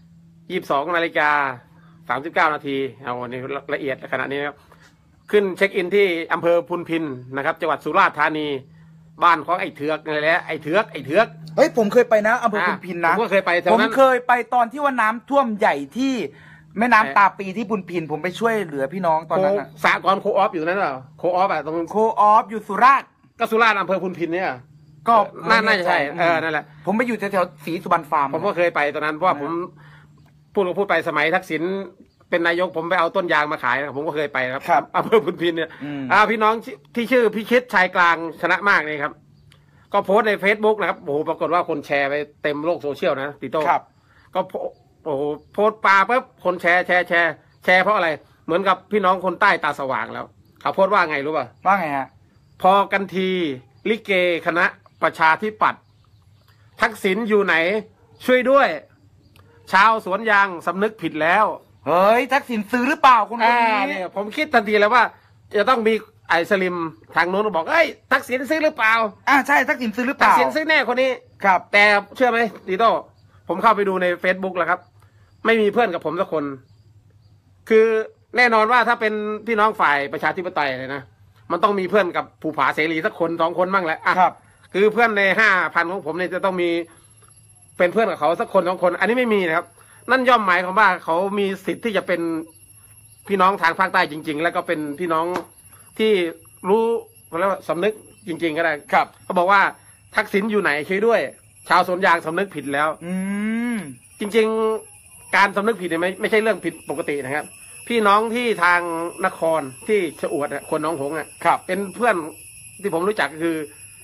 22:39 นาทีเอาวันนี้ละเอียดขนาดนี้นะครับขึ้นเช็คอินที่อำเภอพุนพินนะครับจังหวัดสุราษฎร์ธานีบ้านของไอ้เถือกอะไรแล้วไอ้เถือกเฮ้ยผมเคยไปนะอำเภอพุนพินนะผมก็เคยไปผมเคยไปตอนที่ว่าน้ำท่วมใหญ่ที่แม่น้ำตาปีที่พุนพินผมไปช่วยเหลือพี่น้องตอนนั้นสหกรณ์โคออฟอยู่นั่นเหรอโคออฟตรงโคออฟอยู่สุราษฎร์ก็สุราษฎร์อำเภอพุนพินเนี่ยก็น่าจะใช่นั่นแหละผมไปอยู่แถวศรีสุวรรณฟาร์มผมก็เคยไปตอนนั้นเพราะว่าผมพูดไปสมัยทักษิณเป็นนายกผมไปเอาต้นยางมาขายผมก็เคยไปครับอำเภอพุนพินเนี่ยพี่น้องที่ชื่อพิชิตชายกลางชนะมากเลยครับก็โพสใน Facebook นะครับโอ้โหปรากฏว่าคนแชร์ไปเต็มโลกโซเชียลนะติโต้ก็โอ้โหโพสปาปุ๊บคนแชร์เพราะอะไรเหมือนกับพี่น้องคนใต้ตาสว่างแล้วเขาโพสว่าไงรู้ป่ะว่าไงฮะพอกันทีลิเกคณะประชาธิปัตย์ทักษิณอยู่ไหนช่วยด้วยชาวสวนยางสำนึกผิดแล้วเฮ้ยทักษิณซื้อหรือเปล่าคนนี้เนี่ยผมคิดทันทีแล้วว่าจะต้องมีไอ้สลิมทางโน้นบอกทักษิณซื้อหรือเปล่าใช่ทักษิณซื้อหรือเปล่าทักษิณซื้อแน่คนนี้ครับแต่เชื่อไหมติโต้ผมเข้าไปดูใน Facebook แล้วครับไม่มีเพื่อนกับผมสักคนคือแน่นอนว่าถ้าเป็นพี่น้องฝ่ายประชาธิปไตยเลยนะมันต้องมีเพื่อนกับภูผาเสรีสักคน2 คนบ้างแหละครับคือเพื่อนใน5,000ของผมเนี่ยจะต้องมีเป็นเพื่อนกับเขาสักคน2 คนอันนี้ไม่มีนะครับนั่นย่อมหมายความว่าเขามีสิทธิ์ที่จะเป็นพี่น้องทางภาคใต้จริงๆแล้วก็เป็นพี่น้องที่รู้แล้วสำนึกจริงๆก็ได้ครับเขาบอกว่าทักษิณอยู่ไหนช่วยด้วยชาวสวนยางสำนึกผิดแล้วจริงๆการสำนึกผิดเนี่ยไม่ใช่เรื่องผิดปกตินะครับพี่น้องที่ทางนครที่ชะอวดคนน้องหงส์เป็นเพื่อนที่ผมรู้จักคือ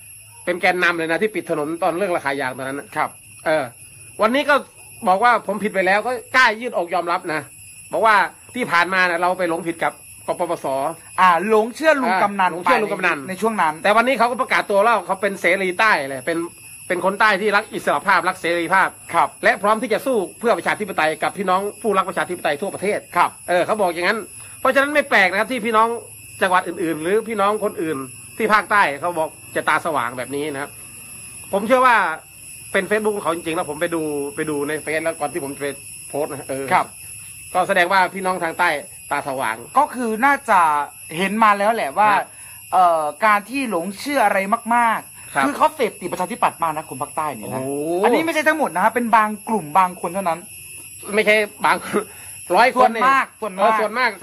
เป็นแกนนำเลยนะที่ปิดถนนตอนเรื่องราคายางตอนนั้นครับวันนี้ก็บอกว่าผมผิดไปแล้วก็กล้ายืดอกยอมรับนะบอกว่าที่ผ่านมาเนี่ยเราไปหลงผิดกับกปปส. หลงเชื่อลุงกำนันในช่วงนั้นแต่วันนี้เขาก็ประกาศตัวแล้วเขาเป็นเสรีใต้เลยเป็นคนใต้ที่รักอิสรภาพรักเสรีภาพครับและพร้อมที่จะสู้เพื่อประชาธิปไตยกับพี่น้องผู้รักประชาธิปไตยทั่วประเทศครับเขาบอกอย่างนั้นเพราะฉะนั้นไม่แปลกนะครับที่พี่น้องจังหวัดอื่นๆหรือพี่น้องคนอื่นที่ภาคใต้เขาบอกจะตาสว่างแบบนี้นะครับผมเชื่อว่าเป็น Facebook ของเขาจริงๆแล้วผมไปดูในเฟซแล้วก่อนที่ผมจะไปโพสต์นะครับก็แสดงว่าพี่น้องทางใต้ตาสว่างก็คือน่าจะเห็นมาแล้วแหละว่าการที่หลงเชื่ออะไรมากๆคือเขาเสพติดประชาธิปัตย์มากนะคนภาคใต้เนี่ยนะอันนี้ไม่ใช่ทั้งหมดนะฮะเป็นบางกลุ่มบางคนเท่านั้นไม่ใช่บาง100 คนส่วนมาก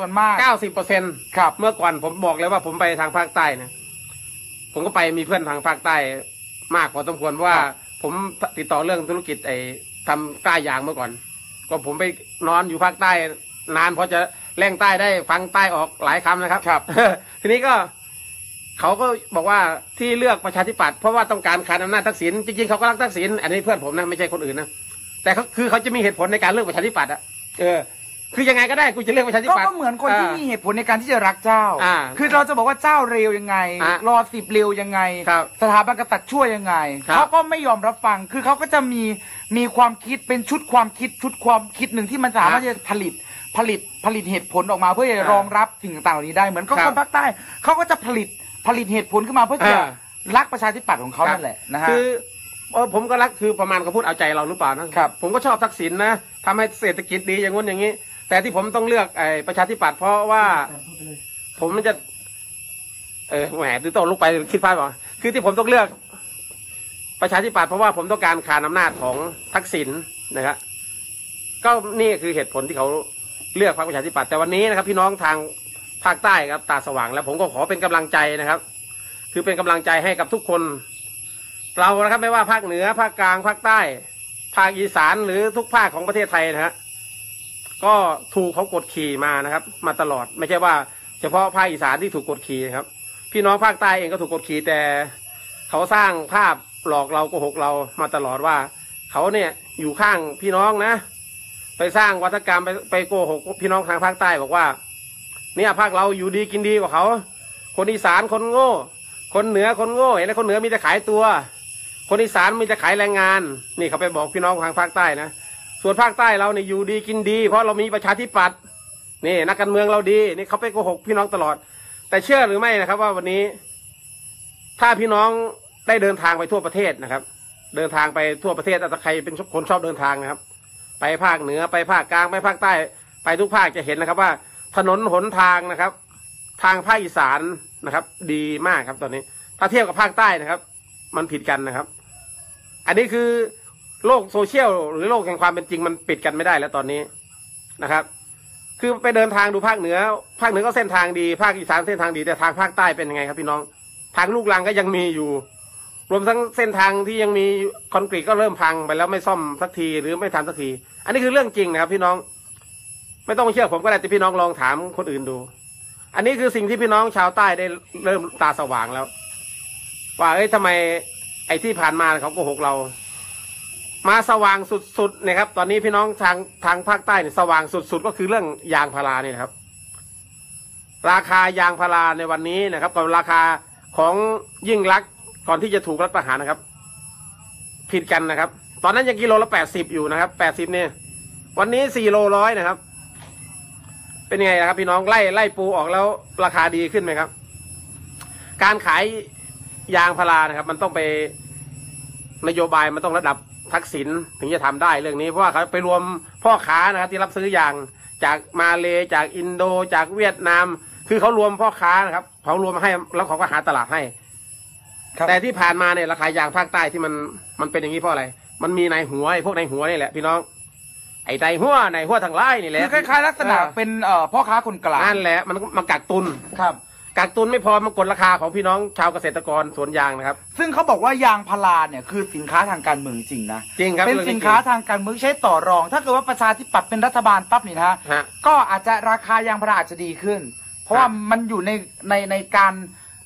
90%ครับเมื่อก่อนผมบอกเลยว่าผมไปทางภาคใต้นะผมก็ไปมีเพื่อนทางภาคใต้มากพอสมควรว่าผมติดต่อเรื่องธุรกิจทำกล้ายางเมื่อก่อนก็ผมไปนอนอยู่ภาคใต้นานพอจะแรงใต้ได้ฟังใต้ออกหลายคำนะครับครับทีนี้ก็เขาก็บอกว่าที่เลือกประชาธิปัตย์เพราะว่าต้องการขาดอำนาจทักษิณจริงๆเขาก็รักทักษิณอันนี้เพื่อนผมนะไม่ใช่คนอื่นนะแต่เขาจะมีเหตุผลในการเลือกประชาธิปัตย์คือยังไงก็ได้กูจะเลือกประชาธิปัตย์ก็เหมือนคนที่มีเหตุผลในการที่จะรักเจ้าคือเราจะบอกว่าเจ้าเร็วยังไงรอ10เร็วยังไงสถาบันกษัตริย์ชั่วยังไงเขาก็ไม่ยอมรับฟังคือเขาก็จะมีความคิดเป็นชุดความคิดหนึ่งที่มันสามารถจะผลิตเหตุผลออกมาเพื่อจะรองรับสิ่งต่างๆเหล่านี้ได้เหมือนคนภาคใต้เขาก็จะผลิตเหตุผลขึ้นมาเพื่อจะรักประชาธิปัตย์ของเขานั่นแหละนะฮะคือผมก็รักคือประมาณเขาพูดเอาใจเราหรือเปล่านะครับผมก็ชอบทักษิณนะทำให้เศรษฐกิจดีอย่างงู้นอย่างนี้แต่ที่ผมต้องเลือกประชาธิปัตย์เพราะว่าผมมันจะแหมที่ต้องลุกไปคิดพลาดป่ะคือที่ผมต้องเลือกประชาธิปัตย์เพราะว่าผมต้องการขาดอำนาจของทักษิณนะครับก็นี่คือเหตุผลที่เขาเลือกพรรคประชาธิปัตย์แต่วันนี้นะครับพี่น้องทางภาคใต้ครับตาสว่างแล้วผมก็ขอเป็นกำลังใจนะครับคือเป็นกำลังใจให้กับทุกคนเรานะครับไม่ว่าภาคเหนือภาคกลางภาคใต้ภาคอีสานหรือทุกภาคของประเทศไทยนะฮะก็ถูกเขากดขี่มานะครับมาตลอดไม่ใช่ว่าเฉพาะภาคอีสานที่ถูกกดขี่ครับพี่น้องภาคใต้เองก็ถูกกดขี่แต่เขาสร้างภาพหลอกเราโกหกเรามาตลอดว่าเขาเนี่ยอยู่ข้างพี่น้องนะไปสร้างวัฒกรรมไปโกหกพี่น้องทางภาคใต้บอกว่าเนี่ยภาคเราอยู่ดีกินดีกว่าเขาคนอีสานคนโง่คนเหนือคนโง่เห็นไหมคนเหนือมีแต่ขายตัวคนอีสานมีแต่ขายแรงงานนี่เขาไปบอกพี่น้องทางภาคใต้นะส่วนภาคใต้เราเนี่ยอยู่ดีกินดีเพราะเรามีประชาธิปัตย์นี่นักการเมืองเราดีนี่เขาไปโกหกพี่น้องตลอดแต่เชื่อหรือไม่นะครับว่าวันนี้ถ้าพี่น้องได้เดินทางไปทั่วประเทศนะครับเดินทางไปทั่วประเทศถ้าใครเป็นคนชอบเดินทางนะครับไปภาคเหนือไปภาคกลางไปภาคใต้ไปทุกภาคจะเห็นนะครับว่าถนนหนทางนะครับทางภาคอีสานนะครับดีมากครับตอนนี้ถ้าเทียบกับภาคใต้นะครับมันผิดกันนะครับอันนี้คือโลกโซเชียลหรือโลกแห่งความเป็นจริงมันปิดกันไม่ได้แล้วตอนนี้นะครับคือไปเดินทางดูภาคเหนือก็เส้นทางดีภาคอีสานเส้นทางดีแต่ทางภาคใต้เป็นยังไงครับพี่น้องทางลูกรังก็ยังมีอยู่รวมทั้งเส้นทางที่ยังมีคอนกรีตก็เริ่มพังไปแล้วไม่ซ่อมสักทีหรือไม่ทำสักทีอันนี้คือเรื่องจริงนะครับพี่น้องไม่ต้องเชื่อผมก็ได้แต่พี่น้องลองถามคนอื่นดูอันนี้คือสิ่งที่พี่น้องชาวใต้ได้เริ่มตาสว่างแล้วว่าทำไมไอ้ที่ผ่านมาเขาโกหกเรามาสว่างสุดๆนะครับตอนนี้พี่น้องทางภาคใต้เนี่ยสว่างสุดๆก็คือเรื่องยางพาราเนี่ยครับราคายางพาราในวันนี้นะครับกับราคาของยิ่งลักษณ์ก่อนที่จะถูกรัฐประหารนะครับผิดกันนะครับตอนนั้นยังกิโลละ80อยู่นะครับ80เนี่ยวันนี้4โล100นะครับเป็นไงนะครับพี่น้องไล่ปูออกแล้วราคาดีขึ้นไหมครับการขายยางพารานะครับมันต้องไปนโยบายมันต้องระดับทักษิณถึงจะทำได้เรื่องนี้เพราะว่าเขาไปรวมพ่อค้านะครับที่รับซื้อยางจากมาเลจากอินโดจากเวียดนามคือเขารวมพ่อค้านะครับเขารวมให้แล้วเขาก็หาตลาดให้แต่ที่ผ่านมาเนี่ยราคายางภาคใต้ที่มันเป็นอย่างนี้เพราะอะไรมันมีนายหัวพวกนายหัวนี่แหละพี่น้องไอ้นายหัวทางไล่นี่แหละคือคล้ายๆลักษณะเป็นพ่อค้าคนกลางนั่นแหละมันมากักตุนครับกักตุนไม่พอมันกดราคาของพี่น้องชาวเกษตรกรสวนยางนะครับซึ่งเขาบอกว่ายางพาราเนี่ยคือสินค้าทางการเมืองจริงนะจริงครับเป็นสินค้าทางการเมืองใช้ต่อรองถ้าเกิดว่าประชาธิปัตย์เป็นรัฐบาลปั๊บนี่นะก็อาจจะราคายางพาราอาจจะดีขึ้นเพราะว่ามันอยู่ในการ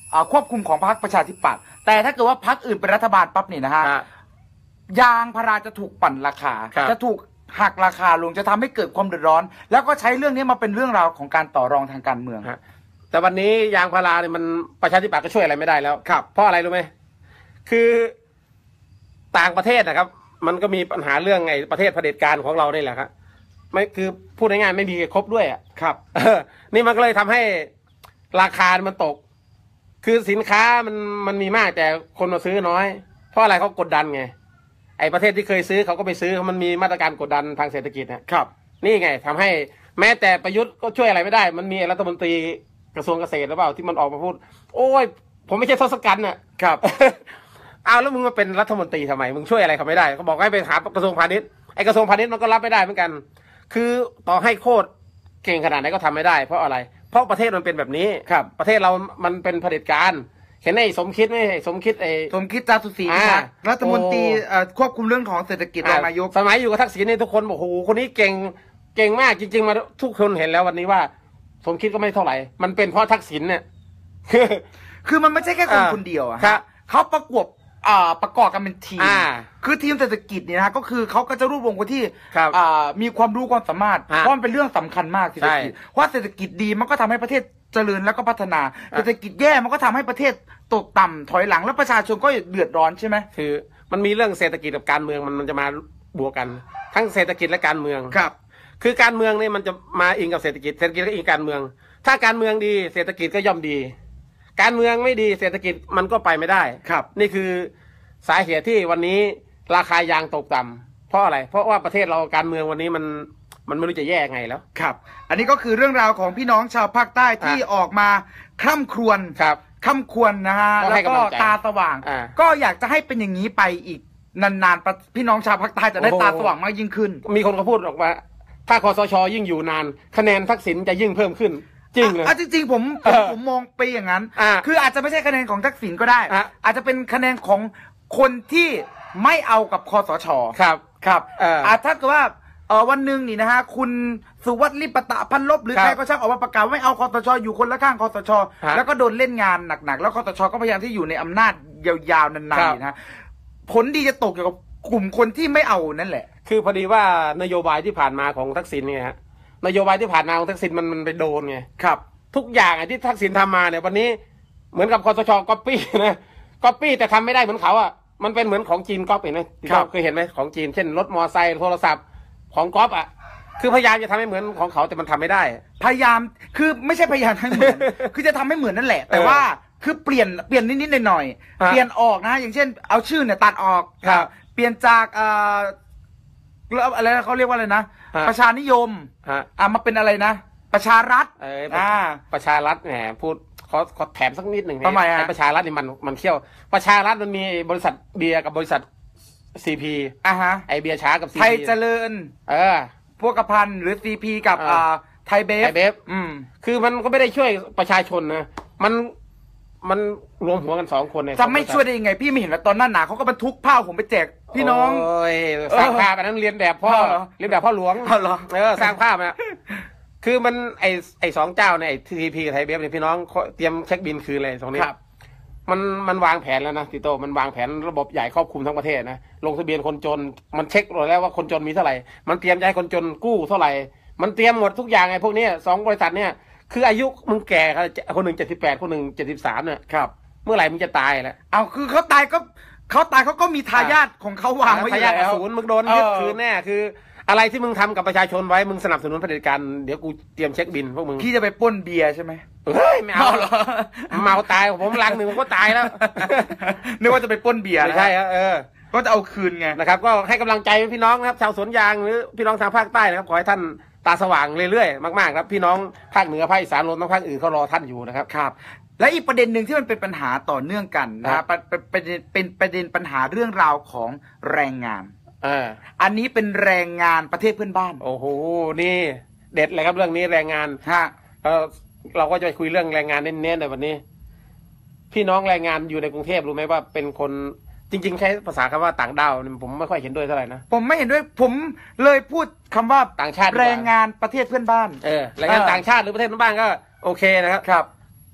ควบคุมของพรรคประชาธิปัตย์แต่ถ้าเกิดว่าพรรคอื่นเป็นรัฐบาลปั๊บเนี่ยนะฮะยางพาราจะถูกปั่นราคาจะถูกหักราคาลงจะทำให้เกิดความเดือดร้อนแล้วก็ใช้เรื่องนี้มาเป็นเรื่องราวของการต่อรองทางการเมืองแต่วันนี้ยางพาราเนี่ยมันประชาธิปัตย์ก็ช่วยอะไรไม่ได้แล้วครับเพราะอะไรรู้ไหมคือต่างประเทศนะครับมันก็มีปัญหาเรื่องไงประเทศเผด็จการของเรานี่แหละครับไม่คือพูดง่ายๆไม่มีครบด้วยอ่ะครับนี่มันก็เลยทำให้ราคามันตกคือสินค้ามันมีมากแต่คนมาซื้อน้อยเพราะอะไรเขากดดันไงไอ้ประเทศที่เคยซื้อเขาก็ไปซื้อมันมีมาตรการกดดันทางเศรษฐกิจนะครับนี่ไงทำให้แม้แต่ประยุทธ์ก็ช่วยอะไรไม่ได้มันมีรัฐมนตรีกระทรวงเกษตรหรือเปล่าที่มันออกมาพูดโอ้ยผมไม่ใช่ทศกัณฐ์น่ะครับเอาแล้วมึงมาเป็นรัฐมนตรีทำไมมึงช่วยอะไรเขาไม่ได้เขาบอกให้ไปหากระทรวงพาณิชย์ไอ้กระทรวงพาณิชย์มันก็รับไม่ได้เหมือนกันคือต่อให้โคตรเก่งขนาดไหนก็ทำไม่ได้เพราะอะไรเพราะประเทศมันเป็นแบบนี้ครับประเทศเรามันเป็นเผด็จการเห็นไอ้สมคิดไหมสมคิดจาตุศรีรัฐมนตรีควบคุมเรื่องของเศรษฐกิจรองนายกสมัยอยู่กับทักษิณนี่ทุกคนบอกโอ้โหคนนี้เก่งมากจริงๆมาทุกคนเห็นแล้ววันนี้ว่าสมคิดก็ไม่เท่าไหร่มันเป็นเพราะทักษิณเนี่ยคือมันไม่ใช่แค่คนเดียวอะเขาประกอบกันเป็นทีมคือทีมเศรษฐกิจเนี่ยนะก็คือเขาก็จะรวบรวมคนที่มีความรู้ความสามารถเพราะมันเป็นเรื่องสำคัญมากเศรษฐกิจเพราะเศรษฐกิจดีมันก็ทำให้ประเทศเจริญแล้วก็พัฒนาเศรษฐกิจแย่มันก็ทำให้ประเทศตกต่ำถอยหลังแล้วประชาชนก็เดือดร้อนใช่ไหมคือมันมีเรื่องเศรษฐกิจกับการเมืองมันจะมาบวกกันทั้งเศรษฐกิจและการเมืองครับคือการเมืองนี่มันจะมาอิงกับเศรษฐกิจก็อิงการเมืองถ้าการเมืองดีเศรษฐกิจก็ย่อมดีการเมืองไม่ดีเศรษฐกิจมันก็ไปไม่ได้ครับนี่คือสาเหตุที่วันนี้ราคายางตกต่ำเพราะอะไรเพราะว่าประเทศเราการเมืองวันนี้มันไม่รู้จะแย่ไงแล้วครับอันนี้ก็คือเรื่องราวของพี่น้องชาวภาคใต้ที่ออกมาคร่ำครวญค่ำควรนะฮะแล้วก็ตาสว่างก็อยากจะให้เป็นอย่างนี้ไปอีกนานๆพี่น้องชาวภาคใต้จะได้ตาสว่างมากยิ่งขึ้นมีคนก็พูดออกมาถ้าคสช.ยิ่งอยู่นานคะแนนทักษิณจะยิ่งเพิ่มขึ้นจริงเลยจริงๆผมมองไปอย่างนั้นคืออาจจะไม่ใช่คะแนนของทักษิณก็ได้อาจจะเป็นคะแนนของคนที่ไม่เอากับคสช.ครับถ้าเกิดว่าวันหนึ่งนี่นะฮะคุณสุวัสดิ์ลิปตะพันลบหรือใครก็ช่างออกมาประกาศไม่เอาคสช.อยู่คนละข้างคสช.แล้วก็โดนเล่นงานหนักๆแล้วคสช.ก็พยายามที่อยู่ในอำนาจยาวๆนานๆนะผลดีจะตกเกี่ยวกับกลุ่มคนที่ไม่เอานั่นแหละคือพอดีว่านโยบายที่ผ่านมาของทักษิณเนี่ยฮะนโยบายที่ผ่านมาของทักษิณมันไปโดนไงครับทุกอย่างที่ทักษิณทำมาเนี่ยวันนี้เหมือนกับคสช.ก๊อปปี้นะก๊อปปี้แต่ทำไม่ได้เหมือนเขาอ่ะมันเป็นเหมือนของจีนก๊อปเห็นไหมเคยเห็นไหมของจีนเช่นรถมอเตอร์ไซค์โทรศัพท์ของก๊อปอ่ะคือพยายามจะทำให้เหมือนของเขาแต่มันทำไม่ได้พยายามคือไม่ใช่พยายามให้เหมือน คือจะทำให้เหมือนนั่นแหละแต่ว่าคือเปลี่ยนนิดๆหน่อยๆเปลี่ยนออกนะอย่างเช่นเอาชื่อเนี่ยตัดออกเปลี่ยนจากอะไรเขาเรียกว่าอะไรนะประชานิยมมาเป็นอะไรนะประชารัฐประชารัฐแหมพูดขอแถมสักนิดหนึ่งทำไมประชารัฐนี่มันเขี้ยวประชารัฐมันมีบริษัทเบียร์กับบริษัทซีพีไอเบียร์ช้ากับไทยเจริญพวกกระพันหรือซีพีกับไทยเบฟคือมันก็ไม่ได้ช่วยประชาชนนะมันรวมหัวกัน2 คนเนี่ยจะไม่ช่วยได้ยังไงพี่ไม่เห็นแล้วตอนหน้าหนาเขาก็บรรทุกผ้าผมไปแจกพี่น้องสร้างภาพอันนั้นเรียนแบบพ่อหลวงสร้างภาพนะคือมันไอ้2 เจ้าเนี่ยไอ้ทีพีกับไทยเบฟเนี่ยพี่น้องเตรียมเช็คบินคืนเลยตรงนี้มันวางแผนแล้วนะติโตมันวางแผนระบบใหญ่ครอบคลุมทั้งประเทศนะลงทะเบียนคนจนมันเช็คหมดแล้วว่าคนจนมีเท่าไหร่มันเตรียมจะให้คนจนกู้เท่าไหร่มันเตรียมหมดทุกอย่างไอ้พวกนี้2 บริษัทเนี่ยคืออายุมึงแก่คนหนึ่ง78คนหนึ่ง73เนี่ยเมื่อไหร่มึงจะตายแล้วเอาคือเขาตายเขาก็มีทายาทของเขาวางไว้แล้วมึงโดนยึดคืนแน่คืออะไรที่มึงทำกับประชาชนไว้มึงสนับสนุนเผด็จการเดี๋ยวกูเตรียมเช็คบินพวกมึงพี่จะไปปล้นเบียร์ใช่ไหมไม่เอาหรอเมาตายผมลังหนึ่งผมก็ตายแล้วนึกว่าจะไปปล้นเบียร์ไม่ใช่ก็จะเอาคืนไงนะครับก็ให้กำลังใจพี่น้องนะครับชาวสวนยางหรือพี่น้องทางภาคใต้นะครับขอให้ท่านตาสว่างเรื่อยๆมากๆครับพี่น้องภาคเหนือภาคอีสานรวมทั้งภาคอื่นเขารอท่านอยู่นะครับครับและอีกประเด็นหนึ่งที่มันเป็นปัญหาต่อเนื่องกันนะครับเป็นประเด็นปัญหาเรื่องราวของแรงงานอันนี้เป็นแรงงานประเทศเพื่อนบ้านโอ้โหนี่เด็ดเลยครับเรื่องนี้แรงงานเราก็จะคุยเรื่องแรงงานเน้นๆในวันนี้พี่น้องแรงงานอยู่ในกรุงเทพรู้ไหมว่าเป็นคนจริงๆใช้ภาษาคำว่าต่างด้าวผมไม่ค่อยเห็นด้วยเท่าไหร่นะผมไม่เห็นด้วยผมเลยพูดคำว่าต่างชาติแรงงานประเทศเพื่อนบ้านแรงงานต่างชาติหรือประเทศเพื่อนบ้านก็โอเคนะครับ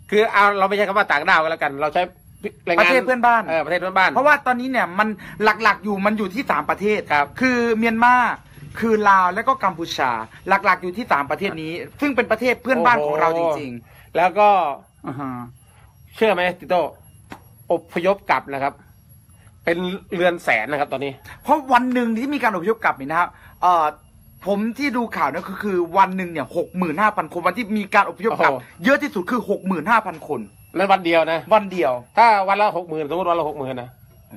คือเอาเราไม่ใช่คำว่าต่างดาวกันแล้วกัน เราใช้แรงงานประเทศเพื่อนบ้านประเทศเพื่อนบ้านเพราะว่าตอนนี้เนี่ยมันหลักๆอยู่ที่3ประเทศครับคือเมียนมาคือลาวและก็กัมพูชาหลักๆอยู่ที่3ประเทศนี้ซึ่งเป็นประเทศเพื่อนบ้านของเราจริงๆแล้วก็เชื่อไหมติโต้อพยพกลับนะครับเป็นเรือนแสนนะครับตอนนี้เพราะวันหนึ่งที่มีการอพยพกลับนี่นะครับผมที่ดูข่าวเนี่ยคือวันหนึ่งเนี่ย65,000 คนวันที่มีการอพยพกลับเยอะที่สุดคือ65,000 คนในวันเดียวนะวันเดียวถ้าวันละ60,000สมมติวันละ60,000นะ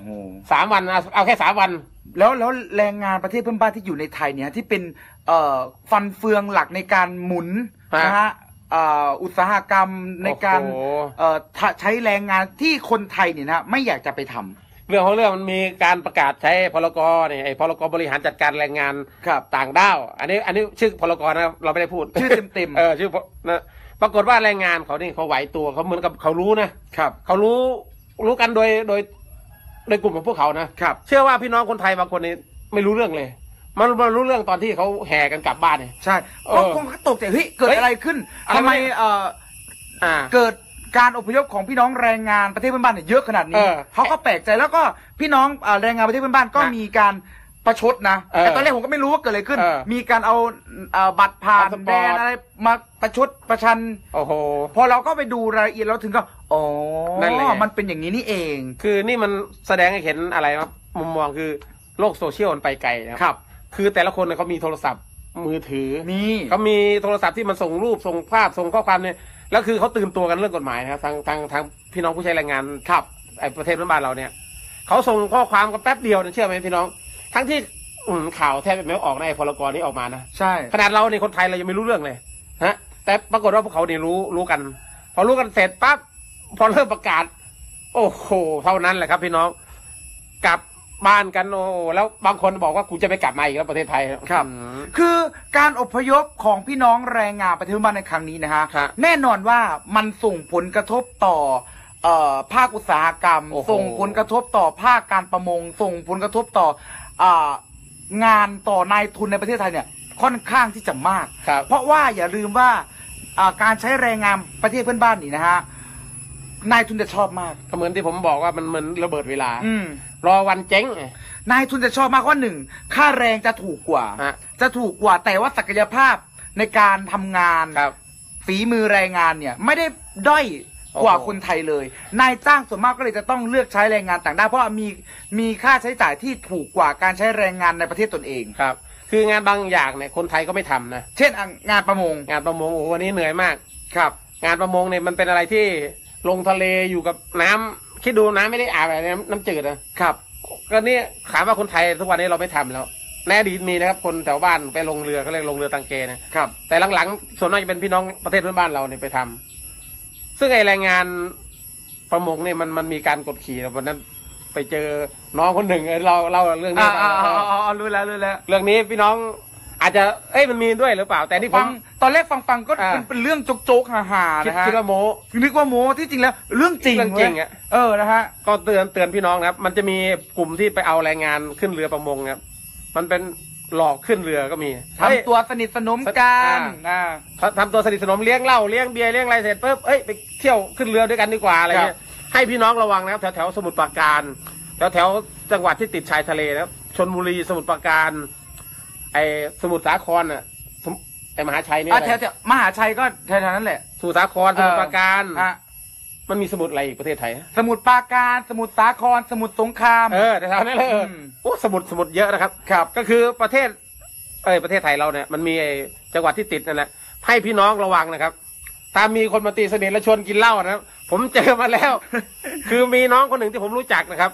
3 วันนะเอาแค่3 วันแล้วแรงงานประเทศเพื่อนบ้านที่อยู่ในไทยเนี่ยที่เป็นฟันเฟืองหลักในการหมุนนะฮะอุตสาหกรรมในการใช้แรงงานที่คนไทยเนี่ยนะไม่อยากจะไปทำเรื่องของเรื่องมันมีการประกาศใช้พรกเนี่ยไอ้พรกบริหารจัดการแรงงานต่างด้าวอันนี้ชื่อพรกนะเราไม่ได้พูดชื่อเต็มชื่อนะปรากฏว่าแรงงานเขานี่เขาไหวตัวเขาเหมือนกับเขารู้นะครับเขารู้กันโดยกลุ่มของพวกเขานะครับเชื่อว่าพี่น้องคนไทยบางคนนี่ไม่รู้เรื่องเลยมันรู้เรื่องตอนที่เขาแห่กันกลับบ้านเนี่ยใช่ก็คงตกใจเฮ้ยเกิดอะไรขึ้นทำไมเกิดการอพยพของพี่น้องแรงงานประเทศเพื่อนบ้านเนี่ยเยอะขนาดนี้เขาก็แปลกใจแล้วก็พี่น้องแรงงานประเทศเพื่อนบ้านก็มีการประชดนะแต่ตอนแรกผมก็ไม่รู้ว่าเกิดอะไรขึ้นมีการเอาบัตรผ่านแดนอะไรมาประชดประชันโอ้โหพอเราก็ไปดูรายละเอียดเราถึงก็อ๋อนั่นแหละมันเป็นอย่างนี้นี่เองคือนี่มันแสดงให้เห็นอะไรครับมุมมองคือโลกโซเชียลมันไปไกลนะครับคือแต่ละคนเนี่ยเขามีโทรศัพท์มือถือเขามีโทรศัพท์ที่มันส่งรูปส่งภาพส่งข้อความเนี่ยแล้วคือเขาตื่นตัวกันเรื่องกฎหมายนะครับทางพี่น้องผู้ใช้แรงงานครับไอ้ประเทศบ้านเราเนี่ยเขาส่งข้อความกันแป๊บเดียวนะเชื่อไหมพี่น้องทั้งที่ข่าวแทบไม่ออกในพรกนี้ออกมานะใช่ขนาดเราในคนไทยเรายังไม่รู้เรื่องเลยฮะแต่ปรากฏว่าพวกเขาเนี่ยรู้กันพอรู้กันเสร็จปั๊บพอเริ่มประกาศโอ้โหเท่านั้นแหละครับพี่น้องกลับบ้านกันโอ้แล้วบางคนบอกว่ากูจะไปกลับมาอีกแล้วประเทศไทยครับคือการอพยพของพี่น้องแรงงานประเทศบ้านในครั้งนี้นะฮะแน่นอนว่ามันส่งผลกระทบต่อภาคอุตสาหกรรมส่งผลกระทบต่อภาคการประมงส่งผลกระทบต่องานต่อนายทุนในประเทศไทยเนี่ยค่อนข้างที่จะมากเพราะว่าอย่าลืมว่าการใช้แรงงานประเทศเพื่อนบ้านนี่นะฮะนายทุนจะชอบมากก็เหมือนที่ผมบอกว่ามันเหมือนระเบิดเวลารอวันเจ๊งนายทุนจะชอบมากว่า1ค่าแรงจะถูกกว่าแต่ว่าศักยภาพในการทำงานฝีมือแรงงานเนี่ยไม่ได้ด้อยกว่าคนไทยเลยนายจ้างส่วนมากก็เลยจะต้องเลือกใช้แรงงานต่างด้าวเพราะมีค่าใช้จ่ายที่ถูกกว่าการใช้แรงงานในประเทศตนเองครับคืองานบางอย่างเนี่ยคนไทยก็ไม่ทำนะเช่นงานประมงโอ้วันนี้เหนื่อยมากครับงานประมงเนี่ยมันเป็นอะไรที่ลงทะเลอยู่กับน้ำคิดดูน้ำไม่ได้อาบอะไรน้ำจืดนะครับก็นี่ถามว่าคนไทยทุกวันนี้เราไม่ทำแล้วในอดีตมีนะครับคนแถวบ้านไปลงเรือเขาเรียกลงเรือตังเกนะครับแต่หลังๆส่วนมากจะเป็นพี่น้องประเทศเพื่อนบ้านเราเนี่ยไปทำซึ่งไอแรงงานประมงเนี่ยมันมีการกดขี่วันนั้นไปเจอน้องคนหนึ่งเราเรื่องนี้รู้แล้วเรื่องนี้พี่น้องอาจจะมันมีด้วยหรือเปล่าแต่นี่ฟังตอนแรกฟังก็เป็นเรื่องโจ๊กๆฮาๆนะฮะคิดว่าโม้นึกว่าโม้ที่จริงแล้วเรื่องจริงอ่ะนะฮะก็เตือนพี่น้องนะครับมันจะมีกลุ่มที่ไปเอาแรงงานขึ้นเรือประมงครับมันเป็นหลอกขึ้นเรือก็มีทำตัวสนิทสนมกันทำตัวสนิทสนมเลี้ยงเหล้าเลี้ยงเบียร์เลี้ยงอะไรเสร็จปุ๊บไปเที่ยวขึ้นเรือด้วยกันดีกว่าอะไรเงี้ยให้พี่น้องระวังนะครับแถวสมุทรปราการแถวจังหวัดที่ติดชายทะเลนะครับชลบุรีสมุทรปราการสมุทรสาครน่ะมหาชัยนี่แถวมหาชัยก็แถวนั้นแหละสมุทรสาครสมุทรปราการมันมีสมุทรอะไรอีกประเทศไทยสมุทรปราการสมุทรสาครสมุทรสงครามแต่แถวนั้นเลยโอ้สมุทรเยอะนะครับก็คือประเทศไทยเราเนี่ยมันมีจังหวัดที่ติดนั่นแหละให้พี่น้องระวังนะครับถ้ามีคนมาตีเสน่ห์และชวนกินเหล้านะครับผมเจอมาแล้ว คือมีน้องคนหนึ่งที่ผมรู้จักนะครับ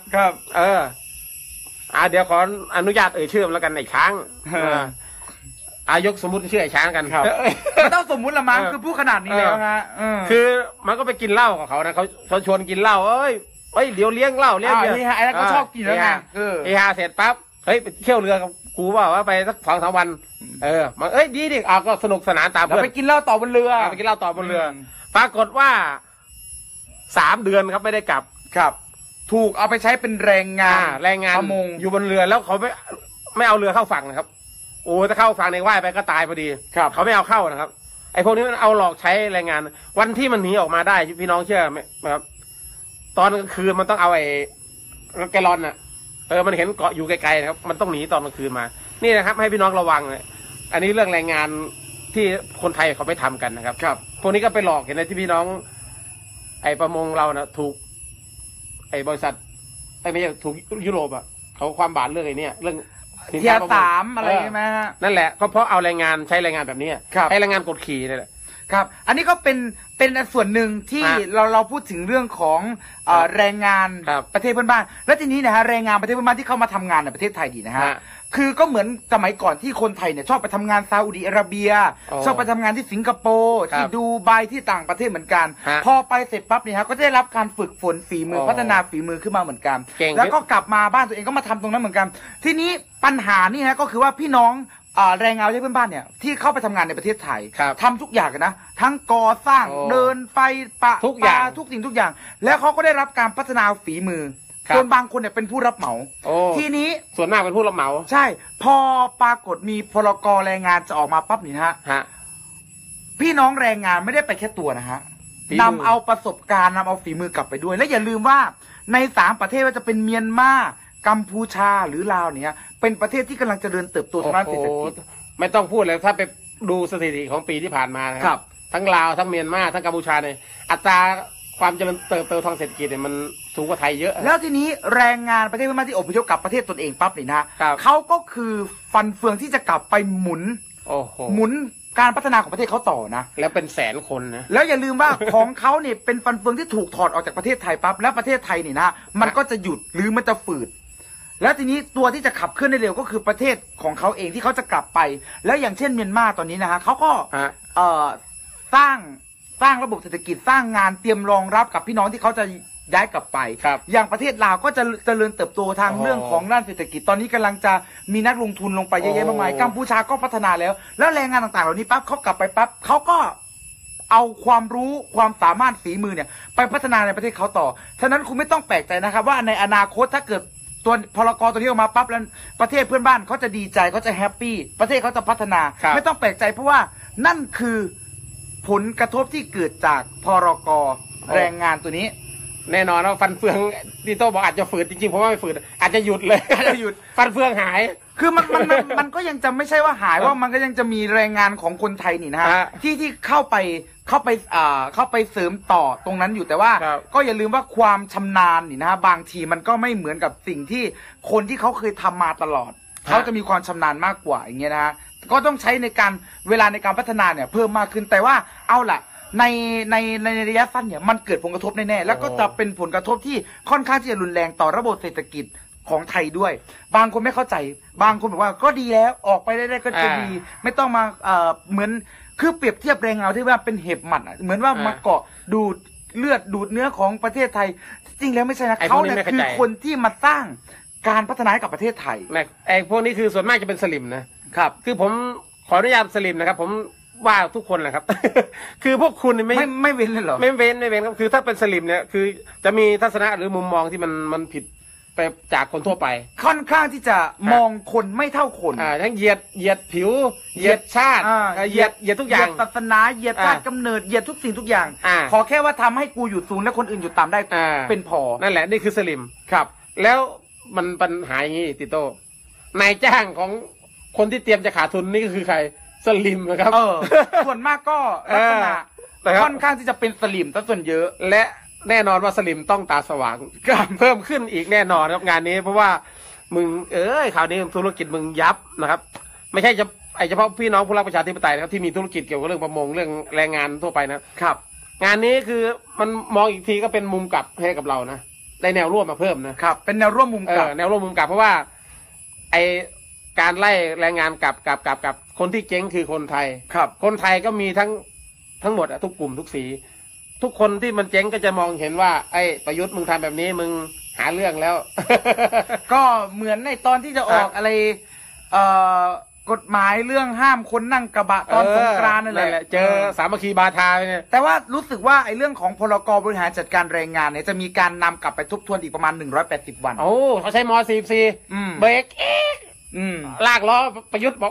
เดี๋ยวขออนุญาตชื่อแล้วกันไอ้ช้างยกสมมุติชื่อไอ้ช้างกันครับไม่ต้องสมมุติละมั้งคือพูดขนาดนี้แล้วฮะคือมันก็ไปกินเหล้ากับเขานะเขาชวนกินเหล้าเดี๋ยวเลี้ยงเหล้าเลี้ยงเบียร์ไอ้นั่นก็ชอบกินแล้วไงเสร็จปั๊บไปเที่ยวเรือกับกูว่าไปสัก2-3 วันมันดีดิก็สนุกสนานตามเพื่อนไปกินเหล้าต่อบนเรือไปกินเหล้าต่อบนเรือปรากฏว่า3 เดือนครับไม่ได้กลับถูกเอาไปใช้เป็นแรงงานประมงอยู่บนเรือแล้วเขาไม่เอาเรือเข้าฝั่งนะครับโอ้ถ้าเข้าฝั่งในว่ายไปก็ตายพอดีเขาไม่เอาเข้านะครับไอ้พวกนี้มันเอาหลอกใช้แรงงานวันที่มันหนีออกมาได้พี่น้องเชื่อไหมครับตอนกลางคืนมันต้องเอาไอ้แกลลอนอ่ะมันเห็นเกาะอยู่ไกลๆนะครับมันต้องหนีตอนกลางคืนมานี่นะครับให้พี่น้องระวังเลยอันนี้เรื่องแรงงานที่คนไทยเขาไปทำกันนะครับครับพวกนี้ก็ไปหลอกเห็นไหมที่พี่น้องไอ้ประมงเรานะถูกไอ้บริษัทไอ้ไม่ใช่ถูกยุโรปอ่ะเขาความบาดเรื่องไอ้นี่เรื่องเทียร์3อะไรใช่ไหมฮะนั่นแหละก็เพราะเอาแรงงานใช้แรงงานแบบนี้ให้แรงงานกดขี่นี่แหละครับอันนี้ก็เป็นส่วนหนึ่งที่เราพูดถึงเรื่องของแรงงานประเทศเพื่อนบ้านและทีนี้นะฮะแรงงานประเทศเพื่อนบ้านที่เข้ามาทำงานในประเทศไทยดีนะฮะคือก็เหมือนสมัยก่อนที่คนไทยเนี่ยชอบไปทำงานซาอุดิอาระเบียชอบไปทำงานที่สิงคโปร์ที่ดูไบที่ต่างประเทศเหมือนกันพอไปเสร็จปั๊บเนี่ยฮะก็ได้รับการฝึกฝนฝีมือพัฒนาฝีมือขึ้นมาเหมือนกันแล้วก็กลับมาบ้านตัวเองก็มาทำตรงนั้นเหมือนกันทีนี้ปัญหานี่ฮะก็คือว่าพี่น้องแรงงานที่เพื่อนบ้านเนี่ยที่เข้าไปทำงานในประเทศไทยทำทุกอย่างนะทั้งก่อสร้างเดินไฟปะทุกอย่างทุกสิ่งทุกอย่างแล้วเขาก็ได้รับการพัฒนาฝีมือส่วนบางคนเนี่ยเป็นผู้รับเหมาทีนี้ส่วนมากเป็นผู้รับเหมาใช่พอปรากฏมีพรกแรงงานจะออกมาปั๊บนี่ฮะพี่น้องแรงงานไม่ได้ไปแค่ตัวนะฮะนำเอาประสบการณ์นำเอาฝีมือกลับไปด้วยและอย่าลืมว่าใน3ประเทศว่าจะเป็นเมียนมากัมพูชาหรือลาวเนี่ยเป็นประเทศที่กำลังเจริญเติบโตทางด้านเศรษฐกิจไม่ต้องพูดเลยถ้าไปดูสถิติของปีที่ผ่านมานะครับทั้งลาวทั้งเมียนมาทั้งกัมพูชาเนี่ยอัตราความเจริญเติบโตทางเศรษฐกิจเนี่ยมันสูงกว่าไทยเยอะแล้วทีนี้แรงงานประเทศเพื่อนบ้านที่อพยพกลับประเทศตนเองปั๊บนี่นะเขาก็คือฟันเฟืองที่จะกลับไปหมุนการพัฒนาของประเทศเขาต่อนะแล้วเป็นแสนคนนะแล้วอย่าลืมว่า ของเขาเนี่ยเป็นฟันเฟืองที่ถูกถอดออกจากประเทศไทยปั๊บแล้วประเทศไทยนี่นะมันก็จะหยุดหรือมันจะฝืดแล้วทีนี้ตัวที่จะขับเคลื่อนได้เร็วก็คือประเทศของเขาเองที่เขาจะกลับไปแล้วอย่างเช่นเมียนมาตอนนี้นะฮะเขาก็สร้างระบบเศรษฐกิจสร้างงานเตรียมรองรับกับพี่น้องที่เขาจะย้ายกลับไปอย่างประเทศลาวก็จะเจริญเติบโตทางเรื่องของด้านเศรษฐกิจตอนนี้กำลังจะมีนักลงทุนลงไปเยอะแยะมากมายกัมพูชาก็พัฒนาแล้วแรงงานต่างๆเหล่านี้ปั๊บเขากลับไปปั๊บเขาก็เอาความรู้ความสามารถฝีมือเนี่ยไปพัฒนาในประเทศเขาต่อฉะนั้นคุณไม่ต้องแปลกใจนะครับว่าในอนาคตถ้าเกิดตัวพรกตัวนี้ออกมาปั๊บแล้วประเทศเพื่อนบ้านเขาจะดีใจเขาจะแฮปปี้ประเทศเขาจะพัฒนาไม่ต้องแปลกใจเพราะว่านั่นคือผลกระทบที่เกิดจากพรกแรงงานตัวนี้แน่นอนว่าฟันเฟืองดิโต้บอกอาจจะฝืดจริงๆเพราะว่าไม่ฝืดอาจจะหยุดเลยอาจจะหยุดฟันเฟืองหายคือมันก็ยังจะไม่ใช่ว่าหายว่ามันก็ยังจะมีแรงงานของคนไทยนี่นะฮะที่เข้าไปเสริมต่อตรงนั้นอยู่แต่ว่าก็อย่าลืมว่าความชำนาญนี่นะฮะบางทีมันก็ไม่เหมือนกับสิ่งที่คนที่เขาเคยทำมาตลอดเขาจะมีความชำนาญมากกว่าอย่างเงี้ยนะฮะก็ต้องใช้ในการเวลาในการพัฒนาเนี่ยเพิ่มมากขึ้นแต่ว่าเอาล่ะในระยะสั้นเนี่ยมันเกิดผลกระทบแน่ๆแล้วก็จะเป็นผลกระทบที่ค่อนข้างที่จะรุนแรงต่อระบบเศรษฐกิจของไทยด้วยบางคนไม่เข้าใจบางคนบอกว่าก็ดีแล้วออกไปได้ก็จะดีไม่ต้องมาเหมือนคือเปรียบเทียบแรงงานที่ว่าเป็นเห็บหมัดเหมือนว่ามาเกาะดูดเลือดดูดเนื้อของประเทศไทยจริงแล้วไม่ใช่นะเขาเนี่ยคือคนที่มาสร้างการพัฒนาให้กับประเทศไทยไอ้พวกนี้คือส่วนมากจะเป็นสลิมนะครับคือผมขออนุญาตสลิมนะครับผมว่าทุกคนแหละครับ คือพวกคุณไม่เว้นเลยหรอไม่เว้นครับคือถ้าเป็นสลิมเนี่ยคือจะมีทัศนะหรือมุมมองที่มันผิดไปจากคนทั่วไปค่อนข้างที่จะมองคนไม่เท่าคนทั้งเหยียดผิวเหยียดชาติเหยียดทุกอย่างเหยียดศาสนาเหยียดชาติกำเนิดเหยียดทุกสิ่งทุกอย่างขอแค่ว่าทำให้กูอยู่สูงและคนอื่นอยู่ต่ำได้เป็นพอนั่นแหละนี่คือสลิมครับแล้วมันปัญหาอย่างนี้ติโต้นายจ้างของคนที่เตรียมจะขาดทุนนี่คือใครสลิมนะครับส่วนมากก็ลักษณะค่อนข้างที่จะเป็นสลิมซะส่วนเยอะและแน่นอนว่าสลิมต้องตาสว่างเพิ่มขึ้นอีกแน่นอนครับงานนี้เพราะว่ามึงข่าวนี้ธุรกิจมึงยับนะครับไม่ใช่เฉพาะพี่น้องผู้รักประชาธิปไตยนะครับที่มีธุรกิจเกี่ยวกับเรื่องประมงเรื่องแรงงานทั่วไปนะครับงานนี้คือมันมองอีกทีก็เป็นมุมกลับให้กับเรานะได้แนวร่วมมาเพิ่มนะครับเป็นแนวร่วมมุมกลับแนวร่วมมุมกลับเพราะว่าไอการไล่แรงงานกับคนที่เจ๊งคือคนไทยครับคนไทยก็มีทั้งหมดทุกกลุ่มทุกสีทุกคนที่มันเจ๊งก็จะมองเห็นว่าไอ้ประยุทธ์มึงทำแบบนี้มึงหาเรื่องแล้วก็เหมือนในตอนที่จะออกอะไรกฎหมายเรื่องห้ามคนนั่งกระบะตอนสงกรานต์นั่นแหละเจอสามัคคีบาทาเนี่ยแต่ว่ารู้สึกว่าไอ้เรื่องของพรกบริหารจัดการแรงงานเนี่ยจะมีการนำกลับไปทบทวนอีกประมาณ180 วันโอ้เขาใช้ม.44เบรกลากล้อประยุทธ์บอก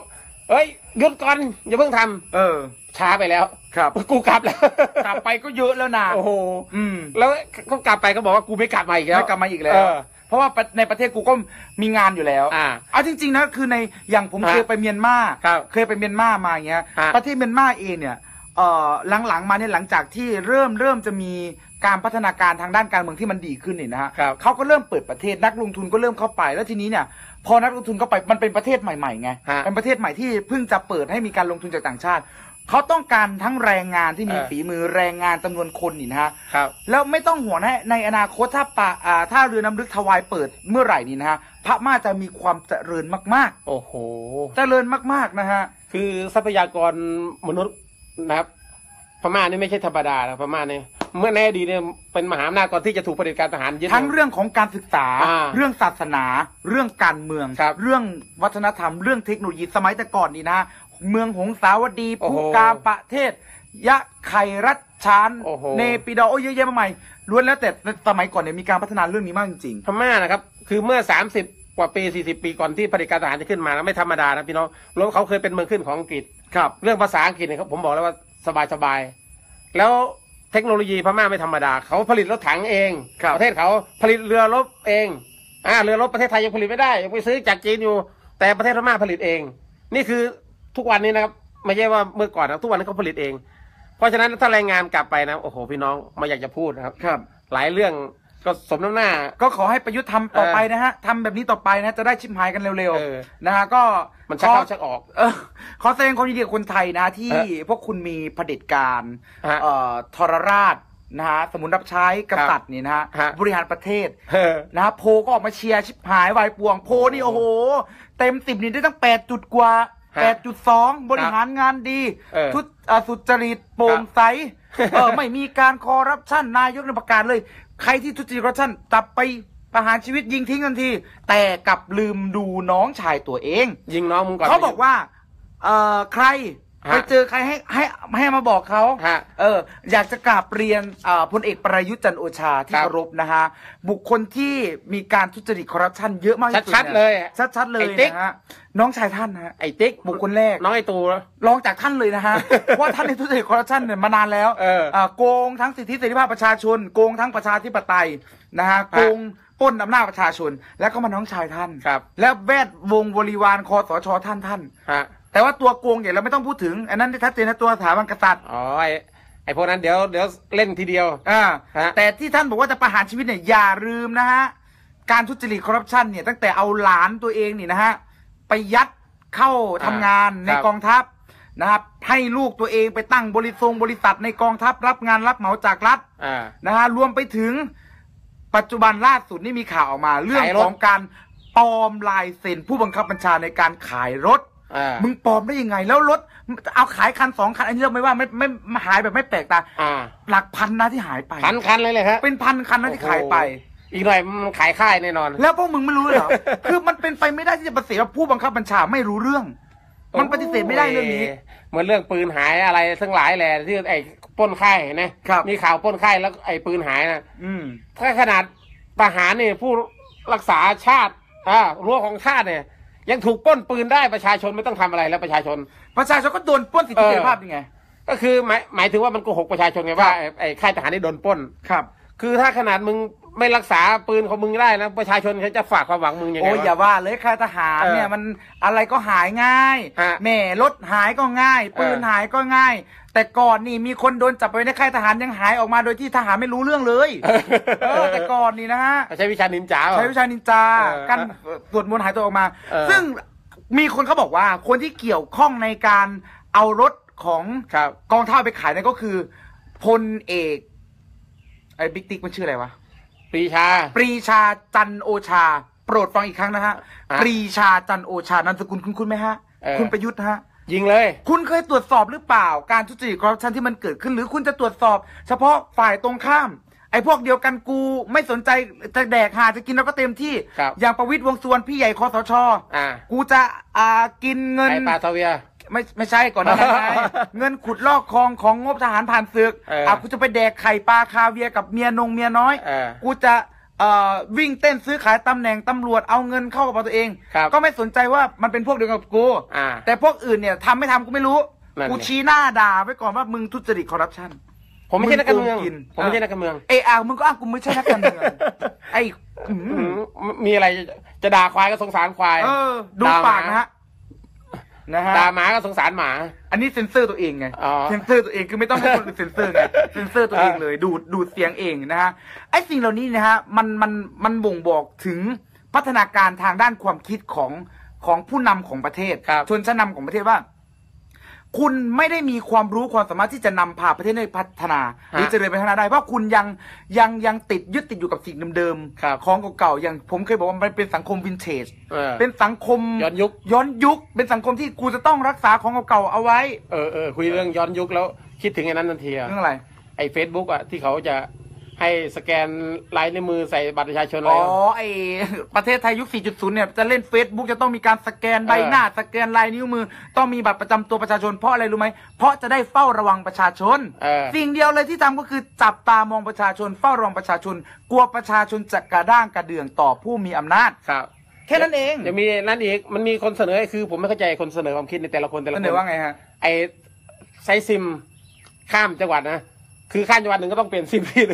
เอ้ยหยุดก่อนอย่าเพิ่งทำช้าไปแล้วครับกูกลับแล้วกลับไปก็เยอะแล้วนะโอ้โหแล้วก็กลับไปก็บอกว่ากูไม่กลับมาอีกแล้วไม่กลับมาอีกแล้วเพราะว่าในประเทศกูก็มีงานอยู่แล้วเอาจริงๆนะคือในอย่างผมเคยไปเมียนมาเคยไปเมียนมามาอย่างเงี้ยประเทศเมียนมาเองเนี่ยหลังๆมาเนี่ยหลังจากที่เริ่มจะมีการพัฒนาการทางด้านการเมืองที่มันดีขึ้นเนี่ยนะฮะเขาก็เริ่มเปิดประเทศนักลงทุนก็เริ่มเข้าไปแล้วทีนี้เนี่ยพอนักลงทุนเข้าไปมันเป็นประเทศใหม่ๆไงเป็นประเทศใหม่ที่เพิ่งจะเปิดให้มีการลงทุนจากต่างชาติเขาต้องการทั้งแรงงานที่มีฝีมือแรงงานจำนวนคนนี่นะฮะแล้วไม่ต้องห่วงนะในอนาคตถ้าเรือน้ำลึกทวายเปิดเมื่อไหร่นี่นะฮะพม่าจะมีความเจริญมากๆโอ้โหเจริญมากๆนะฮะคือทรัพยากรมนุษย์นะครับพม่านี่ไม่ใช่ธรรมดานะพม่านี่เมื่อในอดีตเนี่ยเป็นมหาอำนาจก่อนที่จะถูกเผด็จการทหารยึดทั้งเรื่องของการศึกษาเรื่องศาสนาเรื่องการเมืองเรื่องวัฒนธรรมเรื่องเทคโนโลยีสมัยแต่ก่อนนี่นะเมืองหงสาวดีภูกาประเทศยะไข่รัชชานเนปิดอเยอะแยะมากมายล้วนแล้วแต่สมัยก่อนเนี่ยมีการพัฒนาเรื่องนี้มากจริงๆพม่านะครับคือเมื่อ30 กว่าปี40 ปีก่อนที่เผด็จการทหารจะขึ้นมาแล้วไม่ธรรมดานะพี่น้องแล้วเขาเคยเป็นเมืองขึ้นของอังกฤษครับเรื่องภาษาอังกฤษเนี่ยครับผมบอกแล้วว่าสบายแล้วเทคโนโลยีพม่าไม่ธรรมดาเขาผลิตรถถังเองประเทศเขาผลิตเรือรบเองเรือรบประเทศไทยยังผลิตไม่ได้ยังไปซื้อจากจีนอยู่แต่ประเทศพม่าผลิตเองนี่คือทุกวันนี้นะครับไม่ใช่ว่าเมื่อก่อนนะทุกวันนี้เขาผลิตเองเพราะฉะนั้นถ้าแรงงานกลับไปนะโอ้โหพี่น้องไม่อยากจะพูดนะครับหลายเรื่องก็สมน้ำหน้าก็ขอให้ประยุทธ์ทำต่อไปนะฮะทำแบบนี้ต่อไปนะจะได้ชิมหายกันเร็วๆนะฮะก็มันชักเข้าชักออกขอแสดงความยินดีกับคนไทยนะที่พวกคุณมีเผด็จการทรราชนะฮะสมุนรับใช้กษัตริย์นี่นะฮะบริหารประเทศนะฮะโพก็ออกมาเชียร์ชิบหายวายป่วงโพนี่โอ้โหเต็ม10นี่ได้ตั้ง8 จุดกว่า8.2 บริหารงานดีสุจริตโปร่งใสไม่มีการคอร์รัปชันนายกในประกาศเลยใครที่ทุจริตคอร์รัปชันจับไปประหารชีวิตยิงทิ้งทันทีแต่กลับลืมดูน้องชายตัวเองยิงน้องมึงก่อนเขาบอกว่าใครไปเจอใครให้มาบอกเขาอยากจะกราบเรียนพลเอกประยุทธ์จันทร์โอชาที่เคารพนะฮะบุคคลที่มีการทุจริตคอร์รัปชันเยอะมากที่สุดชัดเลยนะฮะน้องชายท่านนะฮะไอ้ติ๊กบุคคลแรกน้องไอ้ตูรองจากท่านเลยนะฮะว่าท่านในทุจริตคอร์รัปชันเนี่ยมานานแล้วโกงทั้งสิทธิเสรีภาพประชาชนโกงทั้งประชาธิปไตยนะฮะโกงปล้นอำนาจประชาชนแล้วก็มาน้องชายท่านและแวดวงบริวารคสชท่านแต่ว่าตัวโกงอย่างเราไม่ต้องพูดถึงอันนั้นชัดเจนนะตัวสถาบันกษัตริย์ไอ้พวกนั้นเดี๋ยวเล่นทีเดียวแต่ที่ท่านบอกว่าจะประหารชีวิตเนี่ยอย่าลืมนะฮะการทุจริตคอร์รัปชันเนี่ยตั้งแต่เอาหลานตัวเองนี่นะฮะไปยัดเข้าทำงานในกองทัพนะครับให้ลูกตัวเองไปตั้งบริษัทในกองทัพรับงานรับเหมาจากรัฐนะฮะรวมไปถึงปัจจุบันล่าสุดนี่มีข่าวออกมาเรื่องของการปลอมลายเซ็นผู้บังคับบัญชาในการขายรถมึงปลอมได้ยังไงแล้วรถเอาขายคัน2 คันอันนี้เราไม่ว่าไม่หายแบบไม่แปลกตาหลักพันนะที่หายไปพันคันเลยครับเป็น1,000 คันนะที่ขายไปอีกหน่อยมันขายค่ายแน่นอนแล้วพวกมึงไม่รู้เหรอ คือมันเป็นไปไม่ได้ที่จะปฏิเสธว่าผู้บังคับบัญชาไม่รู้เรื่องมันปฏิเสธไม่ได้เรื่องนี้เหมือนเรื่องปืนหายอะไรทั้งหลายแหละที่ไอ้ปล้นค่ายนะมีข่าวปล้นค่ายแล้วไอ้ปืนหายนะถ้าขนาดทหารเนี่ยผู้รักษาชาติรั้วของชาติเนี่ยยังถูกปล้นปืนได้ประชาชนไม่ต้องทำอะไรแล้วประชาชนก็โดนปล้นสิทธิเสรีภาพยังไงก็คือหมายถึงว่ามันโกหกประชาชนไงว่าไอ้ค่ายทหารนี่โดนปล้นครับคือถ้าขนาดมึงไม่รักษาปืนของมึงได้นะประชาชนเขาจะฝากความหวังมึงยังไงโอ้ยอย่าว่าเลยค่ายทหารเนี่ยมันอะไรก็หายง่ายแม่รถหายก็ง่ายปืนหายก็ง่ายแต่ก่อนนี่มีคนโดนจับไปในค่ายทหารยังหายออกมาโดยที่ทหารไม่รู้เรื่องเลยแต่ก่อนนี่นะฮะใช้วิชานินจากันตรวจมนต์หายตัวออกมาซึ่งมีคนเขาบอกว่าคนที่เกี่ยวข้องในการเอารถของกองทัพไปขายนั่นก็คือพลเอกไอ้บิ๊กติ๊กมันชื่ออะไรวะปรีชาจันโอชาโปรดฟังอีกครั้งนะฮะปรีชาจันโอชานามสกุลคุณไหมฮะคุณประยุทธ์ฮะยิงเลยคุณเคยตรวจสอบหรือเปล่าการทุจริตคอร์รัปชันที่มันเกิดขึ้นหรือคุณจะตรวจสอบเฉพาะฝ่ายตรงข้ามไอ้พวกเดียวกันกูไม่สนใจจะแดกหาจะกินแล้วก็เต็มที่อย่างประวิตรวงษ์สุวรรณพี่ใหญ่คสชกูจะกินเงินไอ้ปลาทวีไม่ใช่ก่อนนะเงินขุดลอกคลองของงบทหารผ่านศึกกูจะไปแดกไข่ปลาคาเวียกับเมียน้อยกูจะวิ่งเต้นซื้อขายตำแหน่งตำรวจเอาเงินเข้ากระเป๋าตัวเองก็ไม่สนใจว่ามันเป็นพวกเดียวกับกูแต่พวกอื่นเนี่ยทำไม่ทำกูไม่รู้กูชี้หน้าด่าไว้ก่อนว่ามึงทุจริตคอร์รัปชันผมไม่ใช่นักการเมืองผมไม่ใช่นักการเมืองมึงก็อ้างกูไม่ใช่นักการเมืองไอ้มีอะไรจะด่าควายก็สงสารควายดูปากนะฮะด่าหมาก็สงสารหมาอันนี้เซ็นเซอร์ตัวเองไงเซ็นเซอร์ตัวเองคือไม่ต้องให้คนอื่นเซ็นเซอร์ไงเซ็นเซอร์ตัวเองเลยดูดเสียงเองนะฮะไอ้สิ่งเหล่านี้นะฮะมันบ่งบอกถึงพัฒนาการทางด้านความคิดของผู้นำของประเทศชนชั้นนำของประเทศว่าคุณไม่ได้มีความรู้ความสามารถที่จะนำพาประเทศให้พัฒนาหรือเจริญไปข้างหน้าได้เพราะคุณยังติดอยู่กับสิ่งเดิมๆของเก่าๆอย่างผมเคยบอกว่ามันเป็นสังคมวินเทจเป็นสังคมย้อนยุคเป็นสังคมที่กูจะต้องรักษาของเก่าๆเอาไว้คุยเรื่องย้อนยุคแล้วคิดถึงไอ้นั้นทันทีเรื่องอะไรไอ้ Facebook อ่ะที่เขาจะให้สแกนลายนิ้วมือใส่บัตรประชาชนอะไรไอประเทศไทยยุค 4.0 เนี่ยจะเล่น Facebook จะต้องมีการสแกนใบหน้าสแกนลายนิ้วมือต้องมีบัตรประจำตัวประชาชนเพราะอะไรรู้ไหมเพราะจะได้เฝ้าระวังประชาชนสิ่งเดียวเลยที่ทำก็คือจับตามองประชาชนเฝ้าระวังประชาชนกลัวประชาชนจะกระด้างกระเดื่องต่อผู้มีอำนาจแค่นั้นเองจะมีนั่นอีกมันมีคนเสนอคือผมไม่เข้าใจคนเสนอความคิดในแต่ละคนเสนอว่าไงฮะไอใช้ซิมข้ามจังหวัดนะคือข้ามจังหวัดหนึ่งก็ต้องเปลี่ยนซิมที่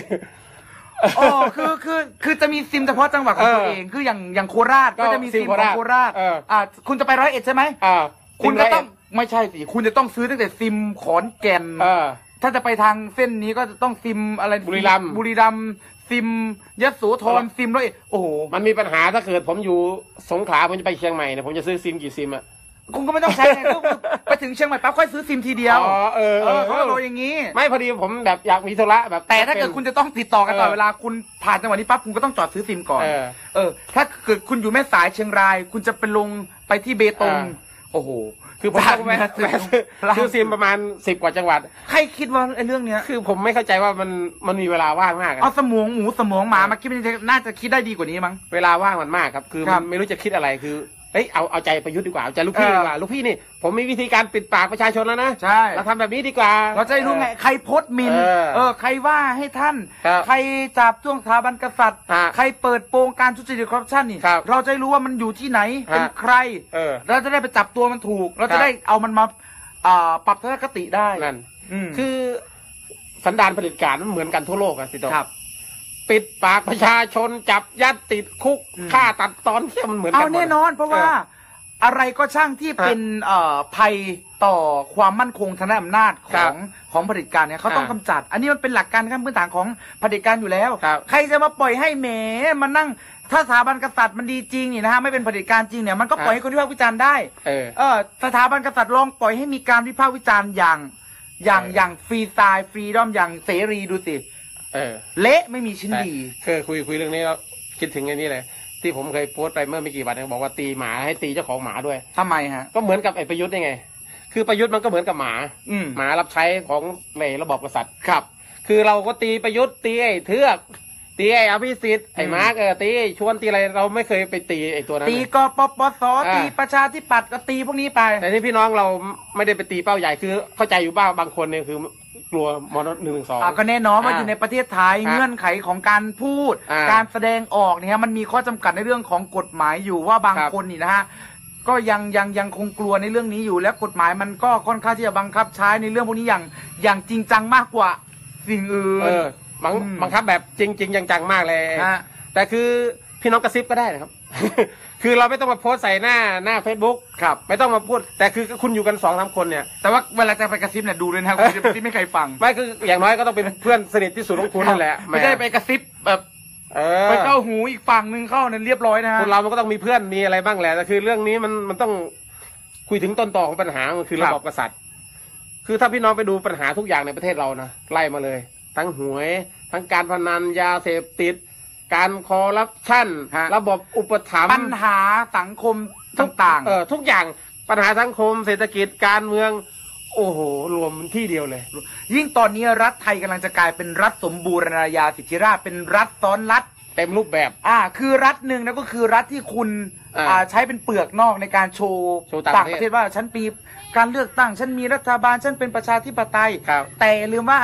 คือจะมีซิมเฉพาะจังหวัดของตัวเองคืออย่างโคราชก็จะมีซิมของโคราชคุณจะไป101ใช่ไหมคุณก็ต้องไม่ใช่สิคุณจะต้องซื้อตั้งแต่ซิมขอนแก่นถ้าจะไปทางเส้นนี้ก็จะต้องซิมอะไรบุรีรัมย์ซิมยโสธรซิมด้วยโอ้โหมันมีปัญหาถ้าเกิดผมอยู่สงขลาผมจะไปเชียงใหม่เนี่ยผมจะซื้อซิมกี่ซิมอะคุณก็ไม่ต้องใช้ไงก็ไปถึงเชียงใหม่ปั๊บค่อยซื้อซิมทีเดียวเขาโดยอย่างนี้ไม่พอดีผมแบบอยากมีธุระแบบแต่ถ้าเกิดคุณจะต้องติดต่อกันตลอดเวลาคุณผ่านจังหวัดนี้ปั๊บคุณก็ต้องจอดซื้อซิมก่อนถ้าเกิดคุณอยู่แม่สายเชียงรายคุณจะไปลงไปที่เบตงโอ้โหคือผมต้องซื้อซิมประมาณ10 กว่าจังหวัดใครคิดว่าไอ้เรื่องเนี้ยคือผมไม่เข้าใจว่ามันมีเวลาว่างมากเอาสมองหมูสมองหมามาคิดน่าจะคิดได้ดีกว่านี้มั้งเวลาว่างมันมากครับคือมันไม่รู้จะคิดอะไรคือเอาใจประยุทธ์ดีกว่าเอาใจลูกพี่ดีกว่าลูกพี่นี่ผมมีวิธีการปิดปากประชาชนแล้วนะใช่เราทำแบบนี้ดีกว่าเราจะรู้ไงใครโพสต์มินใครว่าให้ท่านใครจับจ้วงสถาบันกษัตริย์ใครเปิดโปงการทุจริตคอร์รัปชันนี่เราจะรู้ว่ามันอยู่ที่ไหนเป็นใครเราจะได้ไปจับตัวมันถูกเราจะได้เอามันมาปรับทัศนคติได้นั่นคือสันดานเผด็จการมันเหมือนกันทั่วโลกอะสิโตปิดปากประชาชนจับยัดติดคุกฆ่าตัดตอนเที่ยมันเหมือนกันเอาแน่นอนเพราะว่าอะไรก็ช่างที่เป็นภัยต่อความมั่นคงทางด้านอำนาจของเผด็จการเนี่ยเขาต้องกำจัดอันนี้มันเป็นหลักการขั้นพื้นฐานของเผด็จการอยู่แล้วใครจะมาปล่อยให้แหมมานั่งถ้าสถาบันกษัตริย์มันดีจริงนี่นะฮะไม่เป็นเผด็จการจริงเนี่ยมันก็ปล่อยให้คนวิพากษ์วิจารณ์ได้สถาบันกษัตริย์ลองปล่อยให้มีการวิพากษ์วิจารณ์อย่างฟรีสไตล์ฟรีดอมอย่างเสรีดูสิเละไม่มีชิ้นดีคุยเรื่องนี้แล้วคิดถึงไอ้นี่เลยที่ผมเคยโพสต์ไปเมื่อไม่กี่วันบอกว่าตีหมาให้ตีเจ้าของหมาด้วยทำไมฮะก็เหมือนกับไอ้ประยุทธ์นี่ไงคือประยุทธ์มันก็เหมือนกับหมาหมารับใช้ของในระบอบกษัตริย์ครับคือเราก็ตีประยุทธ์ตีไอ้เทือกตีไอ้อภิสิทธิ์ไอ้มาร์กตีชวนตีอะไรเราไม่เคยไปตีไอ้ตัวนั้นตีกปปสตีประชาธิปัตย์ก็ตีพวกนี้ไปแต่ที่พี่น้องเราไม่ได้ไปตีเป้าใหญ่คือเข้าใจอยู่บ้างบางคนเนี่ยคือกลัวม.112 ก็แน่นอนว่าอยู่ในประเทศไทยเงื่อนไขของการพูดการแสดงออกเนี่ยมันมีข้อจำกัดในเรื่องของกฎหมายอยู่ว่าบางคนนี่นะฮะก็ยังคงกลัวในเรื่องนี้อยู่และกฎหมายมันก็ค่อนข้างที่จะบังคับใช้ในเรื่องพวกนี้อย่างจริงจังมากกว่าสิ่งอื่นบังคับแบบจริงจังมากเลยแต่คือพี่น้องกระซิบก็ได้นะครับคือเราไม่ต้องมาโพสใส่หน้า Facebook ครับไม่ต้องมาพูดแต่คือคุณอยู่กัน2-3 คนเนี่ยแต่ว่าเวลาจะไปกระซิบเนี่ยดูเลยนะครับคุณจะไปกระซิบไม่ใครฟังไม่คืออย่างน้อยก็ต้องเป็นเพื่อนสนิทที่สุดของคุณนั่นแหละไม่ได้ไปกระซิบแบบไปเข้าหูอีกฝั่งหนึ่งเข้าเนี่ยเรียบร้อยนะฮะคนเรามันก็ต้องมีเพื่อนมีอะไรบ้างแหละแต่คือเรื่องนี้มันต้องคุยถึงต้นตอของปัญหาคือระบอบกษัตริย์คือถ้าพี่น้องไปดูปัญหาทุกอย่างในประเทศเรานะไล่มาเลยทั้งหวยทั้งการพนันยาเสพติดการคอร์รัปชันระบบอุปถัมภ์ปัญหาสังคมต่างๆทุกอย่างปัญหาสังคมเศรษฐกิจการเมืองโอ้โหรวมที่เดียวเลยยิ่งตอนนี้รัฐไทยกำลังจะกลายเป็นรัฐสมบูรณาญาสิทธิราชย์เป็นรัฐซ้อนรัฐเต็มรูปแบบคือรัฐหนึ่งนะก็คือรัฐที่คุณใช้เป็นเปลือกนอกในการโชว์ต่างประเทศว่าฉันปีการเลือกตั้งฉันมีรัฐบาลฉันเป็นประชาธิปไตยแต่ลืมว่า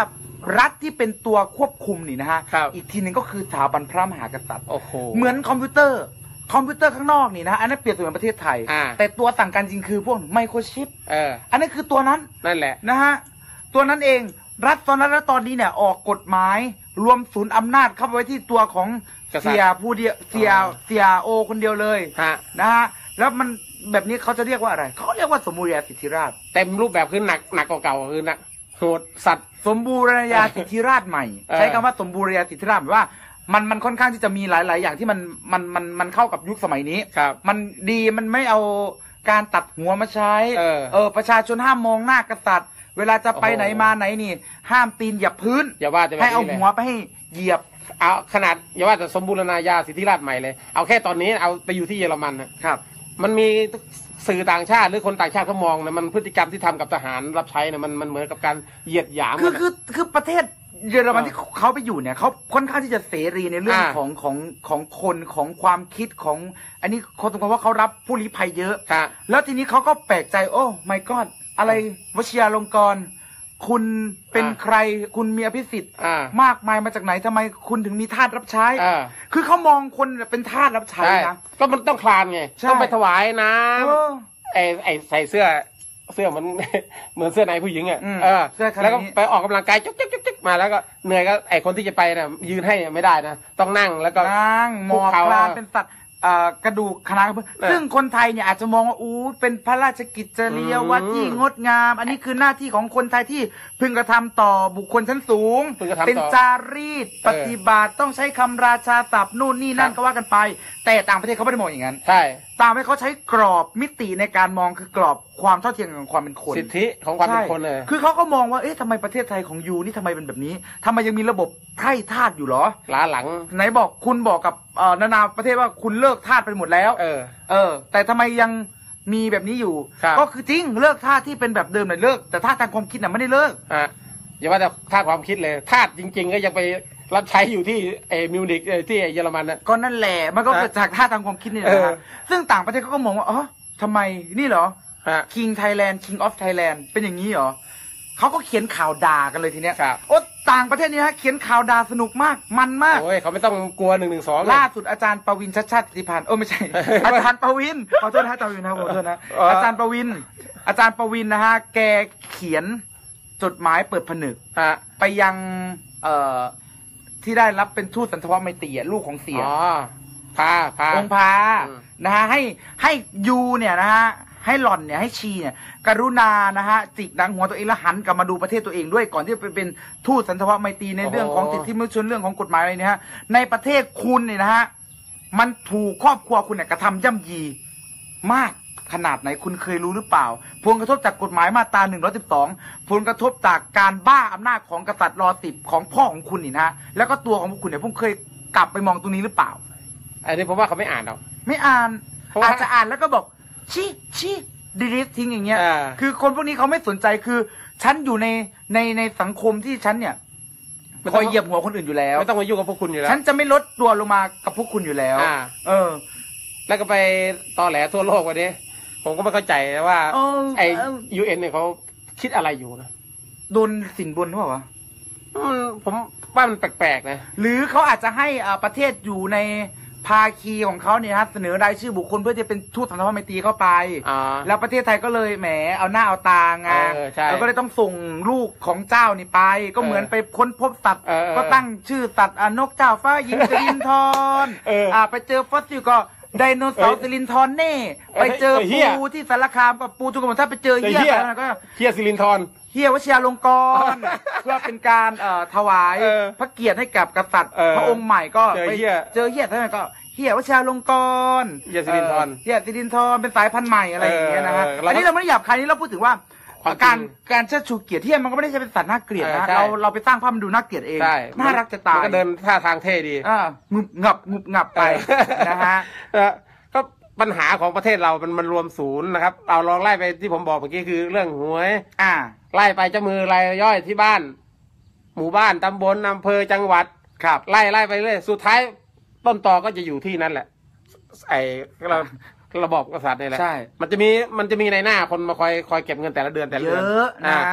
รัฐที่เป็นตัวควบคุมนี่นะฮะครับอีกทีหนึ่งก็คือสถาบันพระมหากษัตริย์โอ้โหเหมือนคอมพิวเตอร์ข้างนอกนี่นะอันนั้นเปรียบเสมือนประเทศไทย แต่ตัวต่างกันจริงคือพวกไมโครชิปอันนั้นคือตัวนั้นนั่นแหละนะฮะตัวนั้นเองรัฐตอนนั้นและตอนนี้เนี่ยออกกฎหมายรวมศูนย์อำนาจเข้าไปไว้ที่ตัวของเสียผู้เดียวเสียโอคนเดียวเลยนะฮะแล้วมันแบบนี้เขาจะเรียกว่าอะไรเขาเรียกว่าสมบูรณาสิทธิราชย์เต็มรูปแบบคือหนักเก่าๆคือหนักโหดสัตว์สมบูรณาสิทธิราชย์ใหม่ ใช้คำว่าสมบูรณาสิทธิราชย์หมายว่ามันค่อนข้างที่จะมีหลายๆอย่างที่มันเข้ากับยุคสมัยนี้มันดีมันไม่เอาการตัดหัวมาใช้ประชาชนห้ามมองหน้ากษัตริย์เวลาจะไปไหนมาไหนนี่ห้ามตีนเหยียบพื้นอย่าว่าแต่ให้เอาหัวไปให้เหยียบเอาขนาดอย่าว่าแต่สมบูรณาญาสิทธิราชย์ใหม่เลยเอาแค่ตอนนี้เอาไปอยู่ที่เยอรมันนะครับมันมีสื่อต่างชาติหรือคนต่างชาติเขามองนะมันพฤติกรรมที่ทำกับทหารรับใช้เนี่ยมันเหมือนกับการเหยียดหยามคือประเทศเยอรมันที่เขาไปอยู่เนี่ยเขาค่อนข้างที่จะเสรีในเรื่องของคนของความคิดของอันนี้เขาตรงว่าเขารับผู้ลี้ภัยเยอะแล้วทีนี้เขาก็แปลกใจโอ้ my god อะไรวชิราลงกรณ์คุณเป็นใครคุณมีอภิสิทธิ์มากมายมาจากไหนทำไมคุณถึงมีทาสรับใช้คือเขามองคนเป็นทาสรับใช้นะก็มันต้องคลานไงต้องไปถวายน้ำไอใส่เสื้อมันเหมือนเสื้อในผู้หญิงอ่ะแล้วก็ไปออกกำลังกายจุ๊กมาแล้วก็เหนื่อยก็ไอคนที่จะไปน่ะยืนให้ไม่ได้นะต้องนั่งแล้วก็นั่งหมอบคลานเป็นสัตว์กระดูกคณะซึ่งคนไทยเนี่ยอาจจะมองว่าเป็นพระราชกิจจริยวัตรที่งดงามอันนี้คือหน้าที่ของคนไทยที่พึงกระทำต่อบุคคลชั้นสูงเป็นจารีตปฏิบัติต้องใช้คำราชาศัพท์นู่นนี่นั่นก็ว่ากันไปแต่ต่างประเทศเขาไม่ได้มองอย่างนั้นใช่ตามให้เขาใช้กรอบมิติในการมองคือกรอบความเท่าเทียมของความเป็นคนสิทธิของความเป็นคนเลยคือเขาก็มองว่าทำไมประเทศไทยของยูนี่ทำไมเป็นแบบนี้ทำไมยังมีระบบไพร่ทาสอยู่หรอล้าหลังไหนบอกคุณบอกกับนานาประเทศว่าคุณเลิกทาสไปหมดแล้วแต่ทำไมยังมีแบบนี้อยู่ก็คือจริงเลิกทาสที่เป็นแบบเดิมเลยเลิกแต่ทาสทางความคิดน่ะไม่ได้เลิกอย่าว่าแต่ทาสความคิดเลยทาสจริงๆก็ยังไปรับใช้อยู่ที่มิวนิกที่เยอรมันนะก็นั่นแหละมันก็เกิดจากท่าทางความคิดนี่แหละซึ่งต่างประเทศเขาก็มองว่าทำไมนี่เหรอ King Thailand King of Thailand เป็นอย่างนี้เหรอเขาก็เขียนข่าวด่ากันเลยทีเนี้ยต่างประเทศนี้ฮะเขียนข่าวด่าสนุกมากมันมากโอ้ยเขาไม่ต้องกลัว112 ล่าสุดอาจารย์ประวินชัชชาติสิทธิพันธ์ไม่ใช่ อาจารย์ประวินขอโทษนะอาจารย์ประวินนะขอโทษนะอาจารย์ประวินนะฮะแกเขียนจดหมายเปิดผนึกไปยังที่ได้รับเป็นทูตสันทวไมตรีลูกของเสียองค์พานะฮะให้ยูเนี่ยนะฮะให้หล่อนเนี่ยให้ชีเนี่ยกรุณานะฮะจิกดังหัวตัวเองแล้วหันกลับมาดูประเทศตัวเองด้วยก่อนที่จะไปเป็นทูตสันทวไมตรีในเรื่องของสิทธิมนุษยชนเรื่องของกฎหมายอะไรเนี่ยฮะในประเทศคุณเนี่ยนะฮะมันถูกครอบครัวคุณเนี่ยกระทำย่ำยีมากขนาดไหนคุณเคยรู้หรือเปล่าผลกระทบจากกฎหมายมาตรา112ผลกระทบจากการบ้าอำนาจของกษัตริย์ร.10ของพ่อของคุณนี่นะแล้วก็ตัวของคุณเนี่ยผมเคยกลับไปมองตรงนี้หรือเปล่าอันนี้ผมว่าเขาไม่อ่านหรอกไม่อ่านอาจจะอ่านแล้วก็บอกชี้ดีลิททิ้งอย่างเงี้ยคือคนพวกนี้เขาไม่สนใจคือฉันอยู่ในสังคมที่ฉันเนี่ยคอยเหยียบหัวคนอื่นอยู่แล้วไม่ต้องมายุ่งกับพวกคุณอยู่แล้วฉันจะไม่ลดตัวลงมากับพวกคุณอยู่แล้วแล้วก็ไปตอแหลทั่วโลกวันนี้ผมก็ไม่เข้าใจว่าไอUNเนี่ยเขาคิดอะไรอยู่นะโดนสินบนหรือเปล่าวะผมว่ามันแปลกๆนะหรือเขาอาจจะให้ประเทศอยู่ในภาคีของเขาเนี่ยครับเสนอรายชื่อบุคคลเพื่อจะเป็นทูตสันทวไมตรีเข้าไปแล้วประเทศไทยก็เลยแหมเอาหน้าเอาตาไงแล้วก็เลยต้องส่งลูกของเจ้านี่ไปก็เหมือนไปค้นพบสัตว์ก็ตั้งชื่อสัตว์นกเจ้าฟ้ายิงสิรินธรไปเจอฟอสซิลก็ไดโนเสาร์สิรินธรเน่ไปเจอปูที่สารคามกับปูจุกกระหม่อมถ้าไปเจอเหี้ยก็เหี้ยสิรินธรเฮียวชิราลงกรณ์เพื่อเป็นการถวายพระเกียรติให้กับกษัตริย์พระองค์ใหม่ก็ไปเจอเฮียท่านก็เฮียวชิราลงกรณ์เฮียสิรินธรเป็นสายพันธุ์ใหม่อะไรอย่างเงี้ยนะฮะอันนี้เราไม่ได้หยาบคายนี้เราพูดถึงว่าการเชิดชูเกียรติเฮียมันก็ไม่ได้ใช่เป็นสัตว์น่าเกลียดนะเราไปสร้างภาพมันดูน่าเกลียดเองน่ารักจะตายมันก็เดินท่าทางเท่ดีงุบงับไปนะฮะก็ปัญหาของประเทศเรามันรวมศูนย์นะครับเอาลองไล่ไปที่ผมบอกเมื่อกี้คือเรื่องหวยไล่ไปเจ้ามือรายย่อยที่บ้านหมู่บ้านตำบลอำเภอจังหวัดครับไล่ไปเรื่อยสุดท้ายต้นตอก็จะอยู่ที่นั่นแหละไอ้ระบบกษัตริย์นี่แหละใช่มันจะมีในหน้าคนมาคอยเก็บเงินแต่ละเดือนเยอะนะ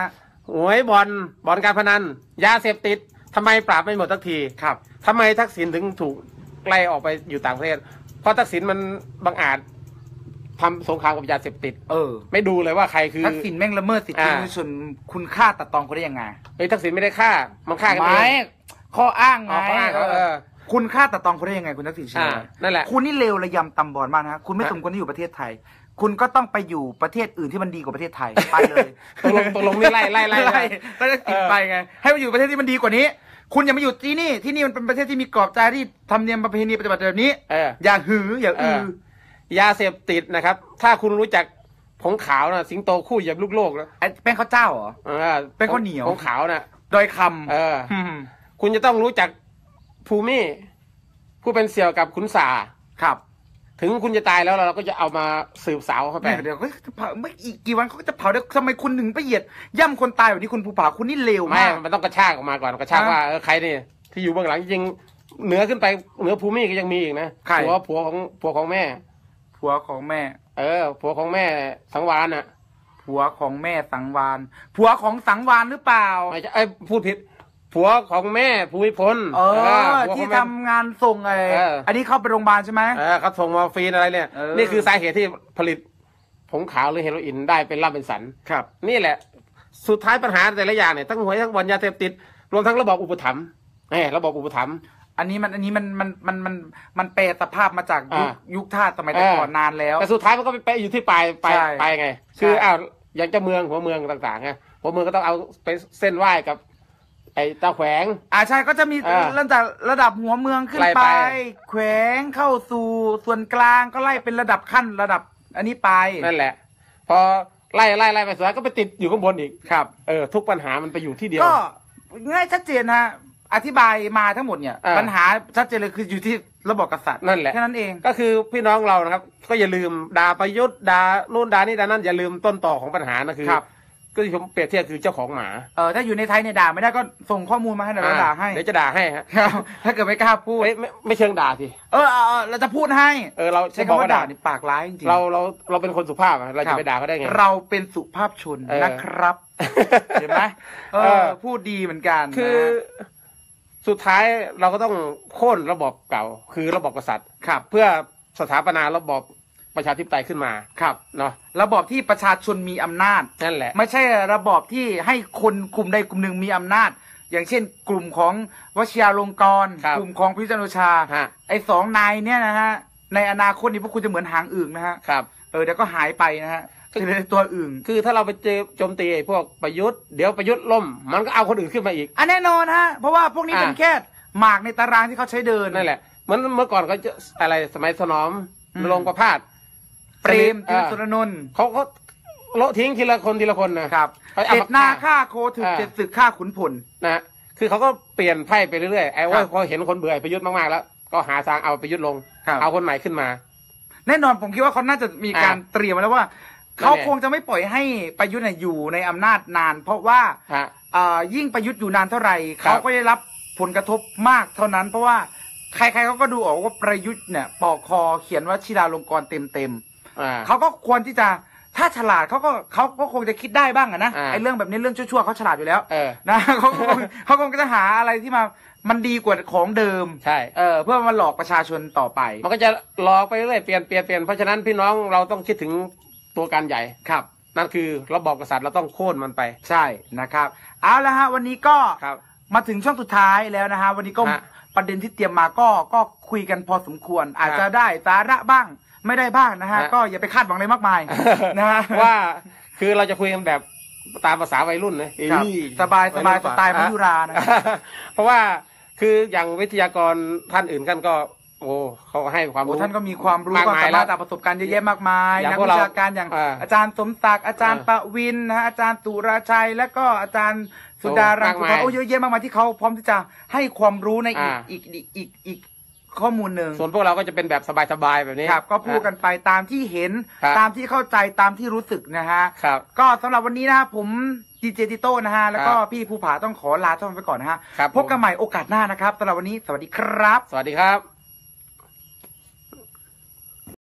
หวยบ่อนการพนันยาเสพติดทำไมปราบไม่หมดสักทีครับทำไมทักษิณถึงถูกไล่ออกไปอยู่ต่างประเทศเพราะทักษิณมันบังอาจทำสงครามกับยาเสพติดไม่ดูเลยว่าใครคือทักษิณแม่งละเมิดสิทธิมนุษยชนคุณฆ่าตัดตอนเขาได้ยังไงทักษิณไม่ได้ฆ่ามันฆ่ากันเองข้ออ้างไงคุณฆ่าตัดตอนเขาได้ยังไงคุณทักษิณนั่นแหละคุณนี่เลวระยำตำบอลมากนะคุณไม่สมควรที่อยู่ประเทศไทยคุณก็ต้องไปอยู่ประเทศอื่นที่มันดีกว่าประเทศไทยไปเลยตกลงนี่ไล่ก็จะติดไปไงให้ไปอยู่ประเทศที่มันดีกว่านี้คุณอย่ามาอยู่ที่นี่มันเป็นประเทศที่มีกรอบใจที่ทำเนียมประเพณีปฏิบัติแบบนี้อย่าหืออย่ายาเสพติดนะครับถ้าคุณรู้จักผงขาวนะสิงโตคู่เหยียบลูกโลกแล้วแป้งข้าวเจ้าเหรอแป้งข้าวเหนียวผงขาวนะโดยคำคุณจะต้องรู้จักภูมิผู้เป็นเสี่ยวกับขุนสาครับถึงคุณจะตายแล้วเราก็จะเอามาสืบสาวเข้าไปเดี๋ยวก็จะเผาไม่อีกกี่วันเขาก็จะเผาได้ทำไมคุณถึงไปเหยียดย่ำคนตายแบบนี้คุณภูผาคุณนี่เลวมากมันต้องกระชากออกมาก่อนกระชากว่าใครนี่ที่อยู่เบื้องหลังจริงเหนือขึ้นไปเหนือภูมิก็ยังมีอีกนะผัวของแม่ผัวของแม่ผัวของแม่สังวานอ่ะผัวของแม่สังวานผัวของสังวานหรือเปล่าไม่ใช่พูดผิดผัวของแม่ภูมิพลที่ทำงานส่งอันนี้เข้าไปโรงพยาบาลใช่ไหมเขาส่งมอร์ฟีนอะไรเนี่ยนี่คือสาเหตุที่ผลิตผงขาวหรือเฮโรอีนได้เป็นล่ำเป็นสันครับนี่แหละสุดท้ายปัญหาแต่ละอย่างเนี่ยทั้งหวยทั้งบ่อนยาเสพติดรวมทั้งระบบอุปถัมภ์ระบบอุปถัมภ์อันนี้มันแปรสภาพมาจากยุคทาสสมัยแต่ก่อนนานแล้วแต่สุดท้ายมันก็ไปอยู่ที่ปลายไงคืออย่างเจ้าเมืองหัวเมืองต่างๆไงหัวเมืองก็ต้องเอาไปเส้นไหว้กับไอ้ตาแขวงใช่ก็จะมีเริ่มจากระดับหัวเมืองขึ้นไปแขวงเข้าสู่ส่วนกลางก็ไล่เป็นระดับขั้นระดับอันนี้ไปนั่นแหละพอไล่ไปสุดท้ายก็ไปติดอยู่ข้างบนอีกครับทุกปัญหามันไปอยู่ที่เดียวก็ง่ายชัดเจนฮะอธิบายมาทั้งหมดเนี่ยปัญหาชัดเจนเลยคืออยู่ที่ระบบกษัตริย์นั่นแหละแค่นั้นเองก็คือพี่น้องเรานะครับก็อย่าลืมด่าประยุทธ์ด่านู่นด่านี่ด่านั่นอย่าลืมต้นต่อของปัญหานะคือก็ที่ผมเปรียบเทียบคือเจ้าของหมาถ้าอยู่ในไทยเนี่ยด่าไม่ได้ก็ส่งข้อมูลมาให้เราด่าให้เดี๋ยวจะด่าให้ฮะถ้าเกิดไม่กล้าพูดไม่เชิงด่าสิเราจะพูดให้เราใช้คำว่าด่านี่ปากร้ายจริงๆเราเป็นคนสุภาพเราจะไปด่าเขาได้ไงเราเป็นสุภาพชนนะครับเห็นไหมพูดดีเหมือนกันคือสุดท้ายเราก็ต้องโค่นระบบเก่าคือระบบกษัตริย์เพื่อสถาปนาระบบประชาธิปไตยขึ้นมาครับเนาะระบอบที่ประชาชนมีอำนาจนั่นแหละไม่ใช่ระบอบที่ให้คนกลุ่มใดกลุ่มหนึ่งมีอำนาจอย่างเช่นกลุ่มของวชิรลงกรณ์กลุ่มของพิจารณาชาไอ้2 นายเนี่ยนะฮะในอนาคตนี่พวกคุณจะเหมือนหางอึ่งนะฮะครับเดี๋ยวก็หายไปนะฮะคือตัวอึ่งคือถ้าเราไปโจมตีพวกประยุทธ์เดี๋ยวประยุทธ์ล่มมันก็เอาคนอื่นขึ้นมาอีกแน่นอนฮะเพราะว่าพวกนี้เป็นแค่หมากในตารางที่เขาใช้เดินนั่นแหละเหมือนเมื่อก่อนเขาจะอะไรสมัยสนอมลงประพาสเปรมติสุรนนท์เขาโละทิ้งทีละคนนะครับเจ็ดนาฆ่าโคถึงเจ็ดศึกฆ่าขุนพลนะคือเขาก็เปลี่ยนไพ่ไปเรื่อยๆไอ้ว่าพอเห็นคนเบื่อประยุทธ์มากๆแล้วก็หาทางเอาประยุทธ์ลงเอาคนใหม่ขึ้นมาแน่นอนผมคิดว่าเขาน่าจะมีการเตรียมมาแล้วว่าเขาคงจะไม่ปล่อยให้ประยุทธ์อยู่ในอำนาจนานเพราะว่ายิ่งประยุทธ์อยู่นานเท่าไหร่เขาก็ได้รับผลกระทบมากเท่านั้นเพราะว่าใครๆเขาก็ดูออกว่าประยุทธ์เนี่ยปอกคอเขียนว่าชิราลงกรณ์เต็มเขาก็ควรที่จะถ้าฉลาดเขาก็คงจะคิดได้บ้างนะไอ้เรื่องแบบนี้เรื่องชั่วๆเขาฉลาดอยู่แล้วนะเขาคงจะหาอะไรที่มันดีกว่าของเดิมใช่เพื่อมาหลอกประชาชนต่อไปมันก็จะหลอกไปเรื่อยเปลี่ยนเพราะฉะนั้นพี่น้องเราต้องคิดถึงตัวการใหญ่ครับนั่นคือระบอบกษัตริย์เราต้องโค่นมันไปใช่นะครับเอาละฮะวันนี้ก็มาถึงช่วงสุดท้ายแล้วนะฮะวันนี้ก็ประเด็นที่เตรียมมาก็คุยกันพอสมควรอาจจะได้สาระบ้างไม่ได้บ้างนะฮะก็อย่าไปคาดหวังอะไรมากมายนะฮะว่าคือเราจะคุยกันแบบตามภาษาวัยรุ่นนะสบายสไตล์มัยุรานะเพราะว่าคืออย่างวิทยากรท่านอื่นกันก็เขาให้ความรู้ท่านก็มีความรู้ความสามารถจากประสบการณ์เยอะแยะมากมายนักวิชาการอย่างอาจารย์สมศักดิ์อาจารย์ประวินนะอาจารย์ตุราชัยและก็อาจารย์สุดารังสุภาเยอะแยะมากมายที่เขาพร้อมที่จะให้ความรู้ในอีกข้อมูลหนึ่งส่วนพวกเราก็จะเป็นแบบสบายๆแบบนี้ครับก็พูดกันไปตามที่เห็นตามที่เข้าใจตามที่รู้สึกนะฮะก็สำหรับวันนี้นะผมดีเจติโต้นะฮะแล้วก็พี่ภูผาต้องขอลาท่านไปก่อนนะฮะพบกันใหม่โอกาสหน้านะครับสำหรับวันนี้สวัสดีครับสวัสดีครับ